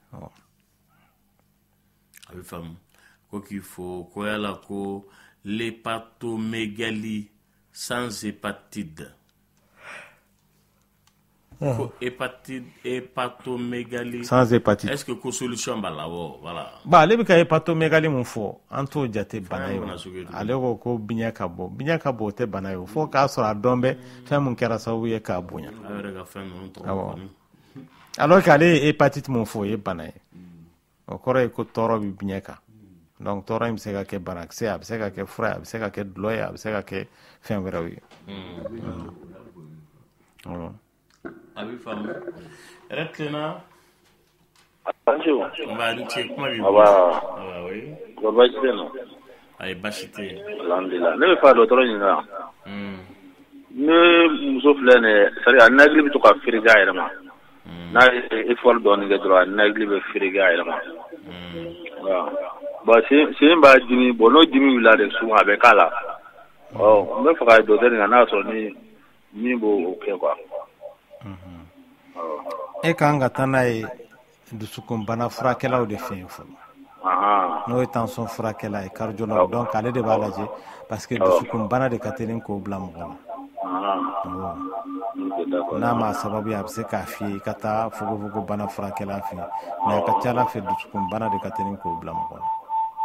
a bɛ faamu ko k'i fɔ ko yala ko l'hépatomégalie sans hépatite ko hépatomégalie sans hépatite est-ce que ko solution b'a la wa voilà ale bɛ ka hépatomégalie mun fɔ an t'o jate bana ye ale ko biɲɛ ka bɔ o tɛ bana ye o fo k'a sɔrɔ a dɔn bɛ fɛn mun kɛra sababu ye k'a bonya a yɛrɛ ka fɛn ninnu tɔgɔ alors que ale ye hépatite mun fɔ o ye bana ye o kɔrɔ ye ko tɔɔrɔ bɛ biɲɛ kan donc tɔɔrɔ in bɛ se ka kɛ banakisɛ a bɛ se ka kɛ fura ye a bɛ se ka kɛ dulɔ ye a bɛ se ka kɛ fɛn wɛrɛw ye a bɛ faamu yɛrɛ tilenna Bonjour. ni ce kuma b'i bolo oui baasi tɛ yen nɔ ayi baasi tɛ yen alhamdulilah ne bɛ fɛ ka dɔgɔtɔrɔ ɲininka ne muso filɛ nin ye c'est à dire a ninakili bɛ to ka fereke a yɛrɛ ma n'a ye effort dɔɔni kɛ dɔrɔn a ninakili bɛ fereke a yɛrɛ ma bon sen b'a dimi bon n'o dimi wulila de souvent a bɛ k'a la n bɛ fɛ ka dɔgɔtɔrɔ ɲininka n'a y'a sɔrɔ ni min b'o kɛ quoi e kan ka taa n'a ye dusukunbana furakɛlaw de fɛ yen fɔlɔ n'o ye tension furakɛla ye cardiologue donc ale de b'a lajɛ parce que dusukunbana de ka teli k'o bila mɔgɔ la n'a ma sababu ye a bɛ se k'a f'i ye i ka taa fogofogobana furakɛla fɛ yen mais a ka ca ala fɛ dusukunbana de ka teli k'o bila mɔgɔ la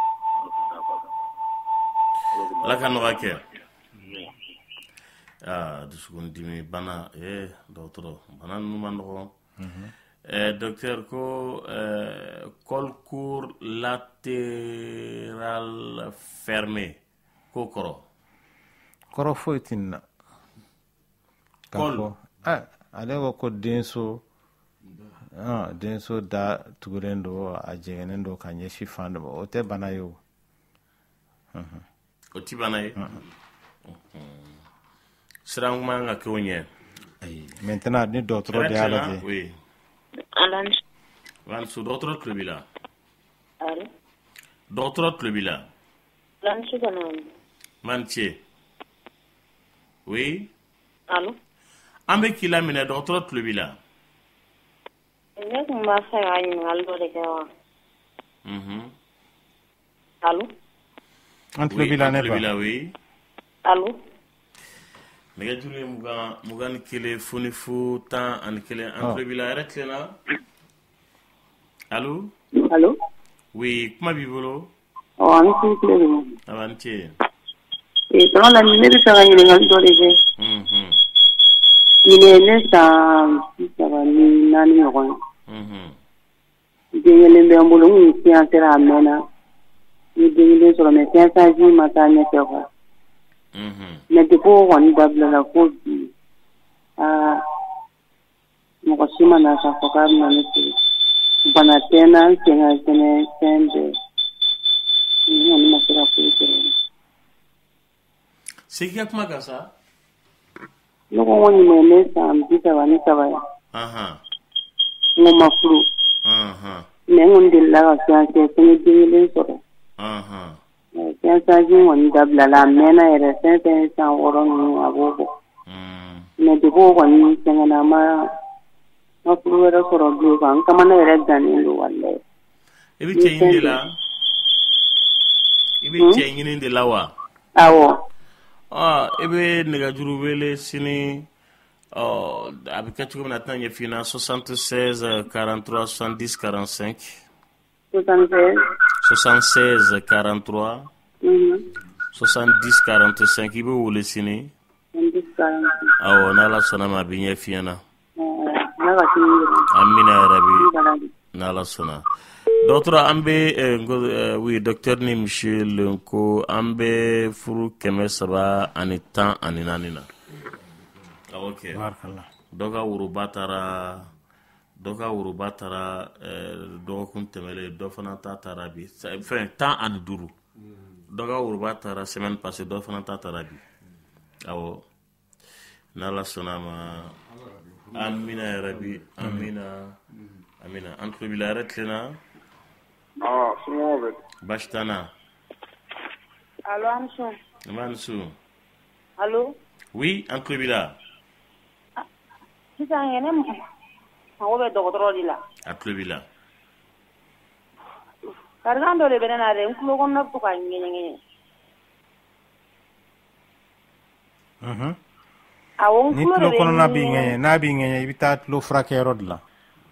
ala ka nɔgɔya kɛ dusukundimi bana dɔgɔtɔrɔ bana ninnu ma nɔgɔn docteur ko col court latéral fermé ko koro foitinna col ale ko denso da tugulen do a jegenen do ka ɲɛsi fan dɔ o tɛ bana ye o ti bana ye siran man ka kɛ o ɲɛ maintenant ni dɔgɔtɔrɔ de y'a lajɛ Vansu, dɔgɔtɔrɔ tulo b'i la dɔgɔtɔrɔ tulo b'i la Mantier oui allo an bɛ k'i laminɛ dɔgɔtɔrɔ tulo b'i la ne tun b'a fɛ ka ɲininkali dɔ de kɛ wa allo an tulo b'i la ne ba oui allo nɛgɛjuru ye 21 foni fu 11 an tulo b'i la yɛrɛ tilenna allo allo oui kuma b'i bolo an tulo b'i la a b'an ce tɔgɔ la ne bɛ fɛ ka ɲininkali dɔ de kɛ ɲinɛ ne san 34 ɲɔgɔn ye den kelen bɛ n bolo n kun fiancera a mɛnna ni den kelen sɔrɔ mais fiançage ma taa ɲɛfɛ quoi mais depuis o kɔni dabilala ko bi mɔgɔ si ma na k'a fɔ k'a bɛna ne sigi bana tɛ n na n sen ka kɛnɛ fɛn bɛɛ n kɔni ma se ka foyi sɔrɔ segin ka kuma kan sa ne ko n ko ɲinɛ ne san 33 ye n ko ma furu mais n kɔni delila ka fiancé fo n ye den kelen sɔrɔ fiançage kɔni dabilala a mɛnna yɛrɛ fɛn fɛn ye san 6 ninnu a b'o bɔ mais depuis o kɔni sɛgɛnna ma furu wɛrɛ sɔrɔ bilen quoi n kamana yɛrɛ gannen don walayi i bɛ cɛ ɲini de la i bɛ cɛ ɲini de la wa awɔ i bɛ nɛgɛjuru wele sini a bɛ kɛ cogo min na tɛna ɲɛf'i na 76 43 70 45 76 43 70 45 i bɛ wele sini awɔ n'Ala sɔnna ma a bɛ ɲɛf'i ɲɛna amina yarabi n'Ala sɔnna docteur an bɛ oui docteur ni monsieur Lenko an bɛ furu 314 na ok dɔ ka woroba taara dɔgɔkun tɛmɛlen dɔ fana ta taara bi fɛn 15 dɔ ka woroba taara semaine passée dɔ fana ta taara bi awɔ n'Ala sɔnna ma amina yarabi amina an tulo b'i la yɛrɛ tilenna baasi t'an na allo Amanisu allo oui an tulo b'i la sisan ne mago bɛ dɔgɔtɔrɔ de la a tulo b'i la farigan dɔ de bɛ ne na dɛ n tulo kɔnɔna bɛ to ka ŋɛɲɛŋɛɲɛ ni tulo kɔnɔna b'i ŋɛɲɛ n'a b'i ŋɛɲɛ i bɛ taa tulo furakɛyɔrɔ de la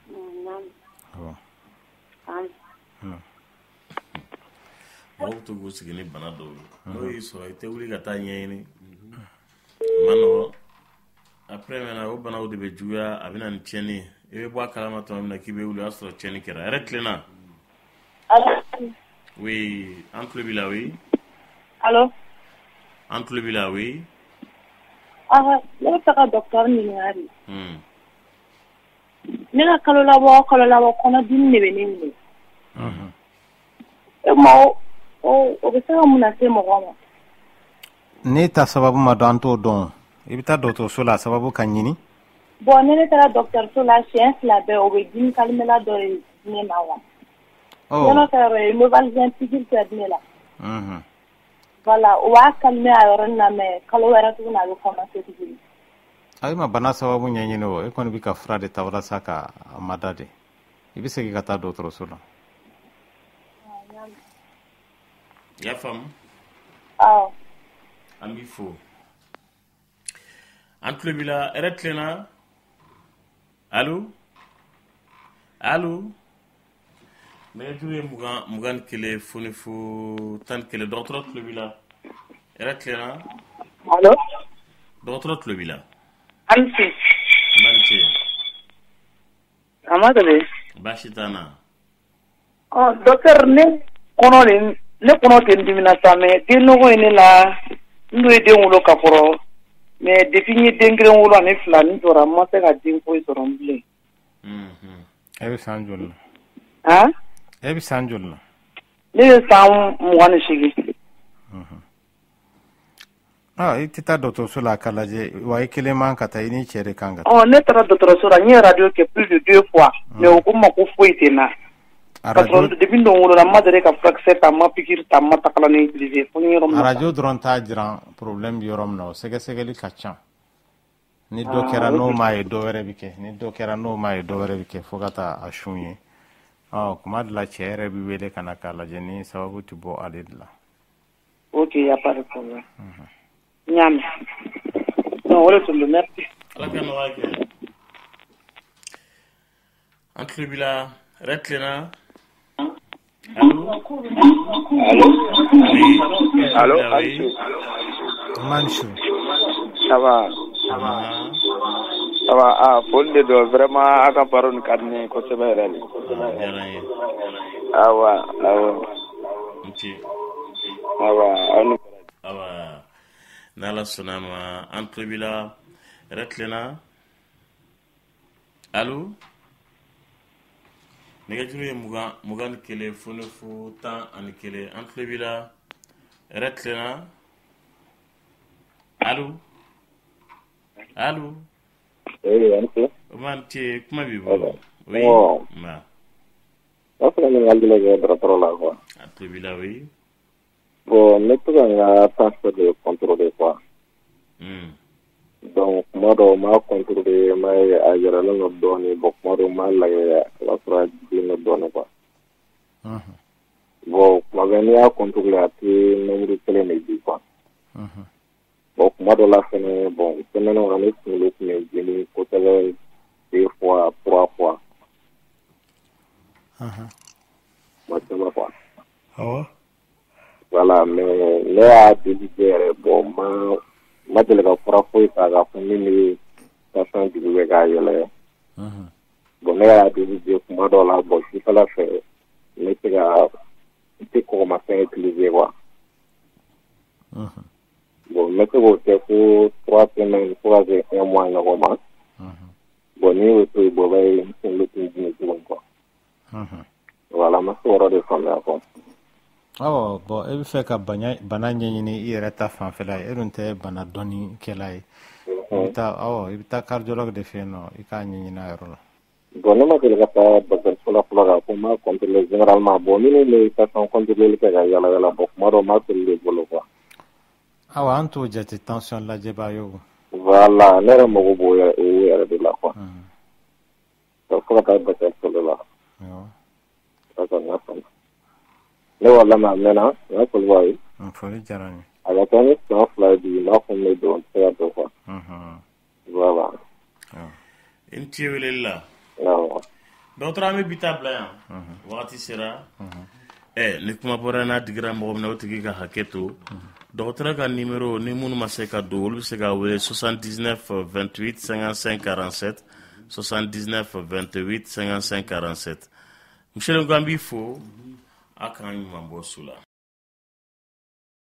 mɔgɔw to k'u sigi ni bana dɔw ye n'o y'i sɔrɔ i tɛ wuli ka taa ɲɛɲini ma nɔgɔ après maintenant o banaw de bɛ juguya a bɛ na ni tiɲɛni i bɛ bɔ a kalama tuma min na k'i bɛ wuli o y'a sɔrɔ tiɲɛni kɛra yɛrɛ tilenna oui an tulo b'i la oui allo an tulo b'i la oui ne bɛ fɛ ka docteur ɲininka de ne ka kalo labɔ kɔnɔdimi de bɛ ne minɛ o bɛ se ka mun lase mɔgɔ ma ne ta sababu ma dɔn an t'o dɔn i bɛ taa dɔgɔtɔrɔso la a sababu ka ɲini bon ne taara dɔgɔtɔrɔso la siɲɛ 2 bɛɛ o bɛ dimi kalimela dɔ de di ne ma wa yɔrɔ ka yɔrɔ ye novalgin pikiri kɛ di ne la voilà o b'a kalime a yɔrɔnin na mais kalo wɛrɛ tuguni a bɛ commencer tuguni i ma bana sababu ɲɛɲini o e kɔni bɛ ka fura de ta walasa ka a mada de i bɛ segin ka taa dɔgɔtɔrɔso la i y'a faamu awɔ an b'i fo an tulo b'i la hɛrɛ tilenna allo nɛgɛjuru ye 21 foni fu 11 dɔgɔtɔrɔ tulo b'i la hɛrɛ tilenna allo dɔgɔtɔrɔ tulo b'i la Mantier Amadou. Bashitana. Oh, docteur, ne kono te ndimina same de nogo ene la ndo e den wolo kaporo mais depuis ni dengre wolo ane fla ni dora ma se ga den ko soro mble. Ebi sanjul. Ha? Ebi sanjul. Ne sam mwani shigi. Itita docteur Sola kalaje wa ikele man kata ini chere kanga. Oh, ne tara docteur Sola ni radio ke plus de 2 fois mais o kuma ko foitena. Radio depuis ndo wolo na madere ka fraxe ta ma pikir ta ma takala ni utiliser fo ni rom. Radio dron ta jiran problème yorom no sege segeli kacha. Ni do kera no mai do were bike ni do kera no mai do were bike fogata ashunye. Kuma la chere bi wele kana kala jeni sababu tibo alidla. OK, y a pas de problème. Nyam. Non, wala tumbe merci. Ala kana wake. Antribila retlena. Allô? Allô? Oui. Manchou. Ça va? Ça va. Ah, Fonde do vraiment aka paron kadne ko seberel. Awa. Nti. Awa. Nala sonama antribila retlena. Allô? Négativé mugan kele funu tan ani kele antlebila retlena. Allô? Manti kuma bibo. Oui. Ma. Après on a le droit là quoi. Antlebila oui. Bon, ne peut pas transfert de contrôle quoi. Donc modo ma contrôler mai ajara la doni bok modo ma la fra dino doni quoi. Bon ma venia contrôler ati numéro télé ne quoi. Bon modo la fene bon semaine on a le mais jeni ko tele 2 fois 3 fois. Moi c'est ma fois. Voilà mais là délivré bon ma de la frappe par la famille façon de ga yele bon là de kuma do la bo si fala fait mais c'est ga te ko ma fait utiliser quoi bon mais que vous te pour 3 semaines pour avoir un mois normalement bon ni vous bo va le temps quoi voilà ma soro de famille quoi. Bon, ebi fe ka bana nyini ire ta fan fela erunte bana doni kelai. Ibita cardiologue de fe no ika nyini na ero. Bon, ma de la ta docteur Sola Flaga kuma contrôler généralement bon ni le ta son contrôler ke ga yala bok maro ma le bolo quoi. Anto jati tension la jeba yo. Voilà, nere mo bo ya de la quoi. Donc faut ta docteur Sola. Ça na fa. Ne wala ma mena ya ko wai fori jarani ala tani so fly di na ko me do ya do ko voilà inti welilla no d'autra me bitabla ya wati sera ni kuma borana digra mo na otigi ka haketo d'autra ka numéro ni munu maseka do wol se ga we 79 28 55 47 79 28 55 47 Michel Ngambi fo akan mambo sula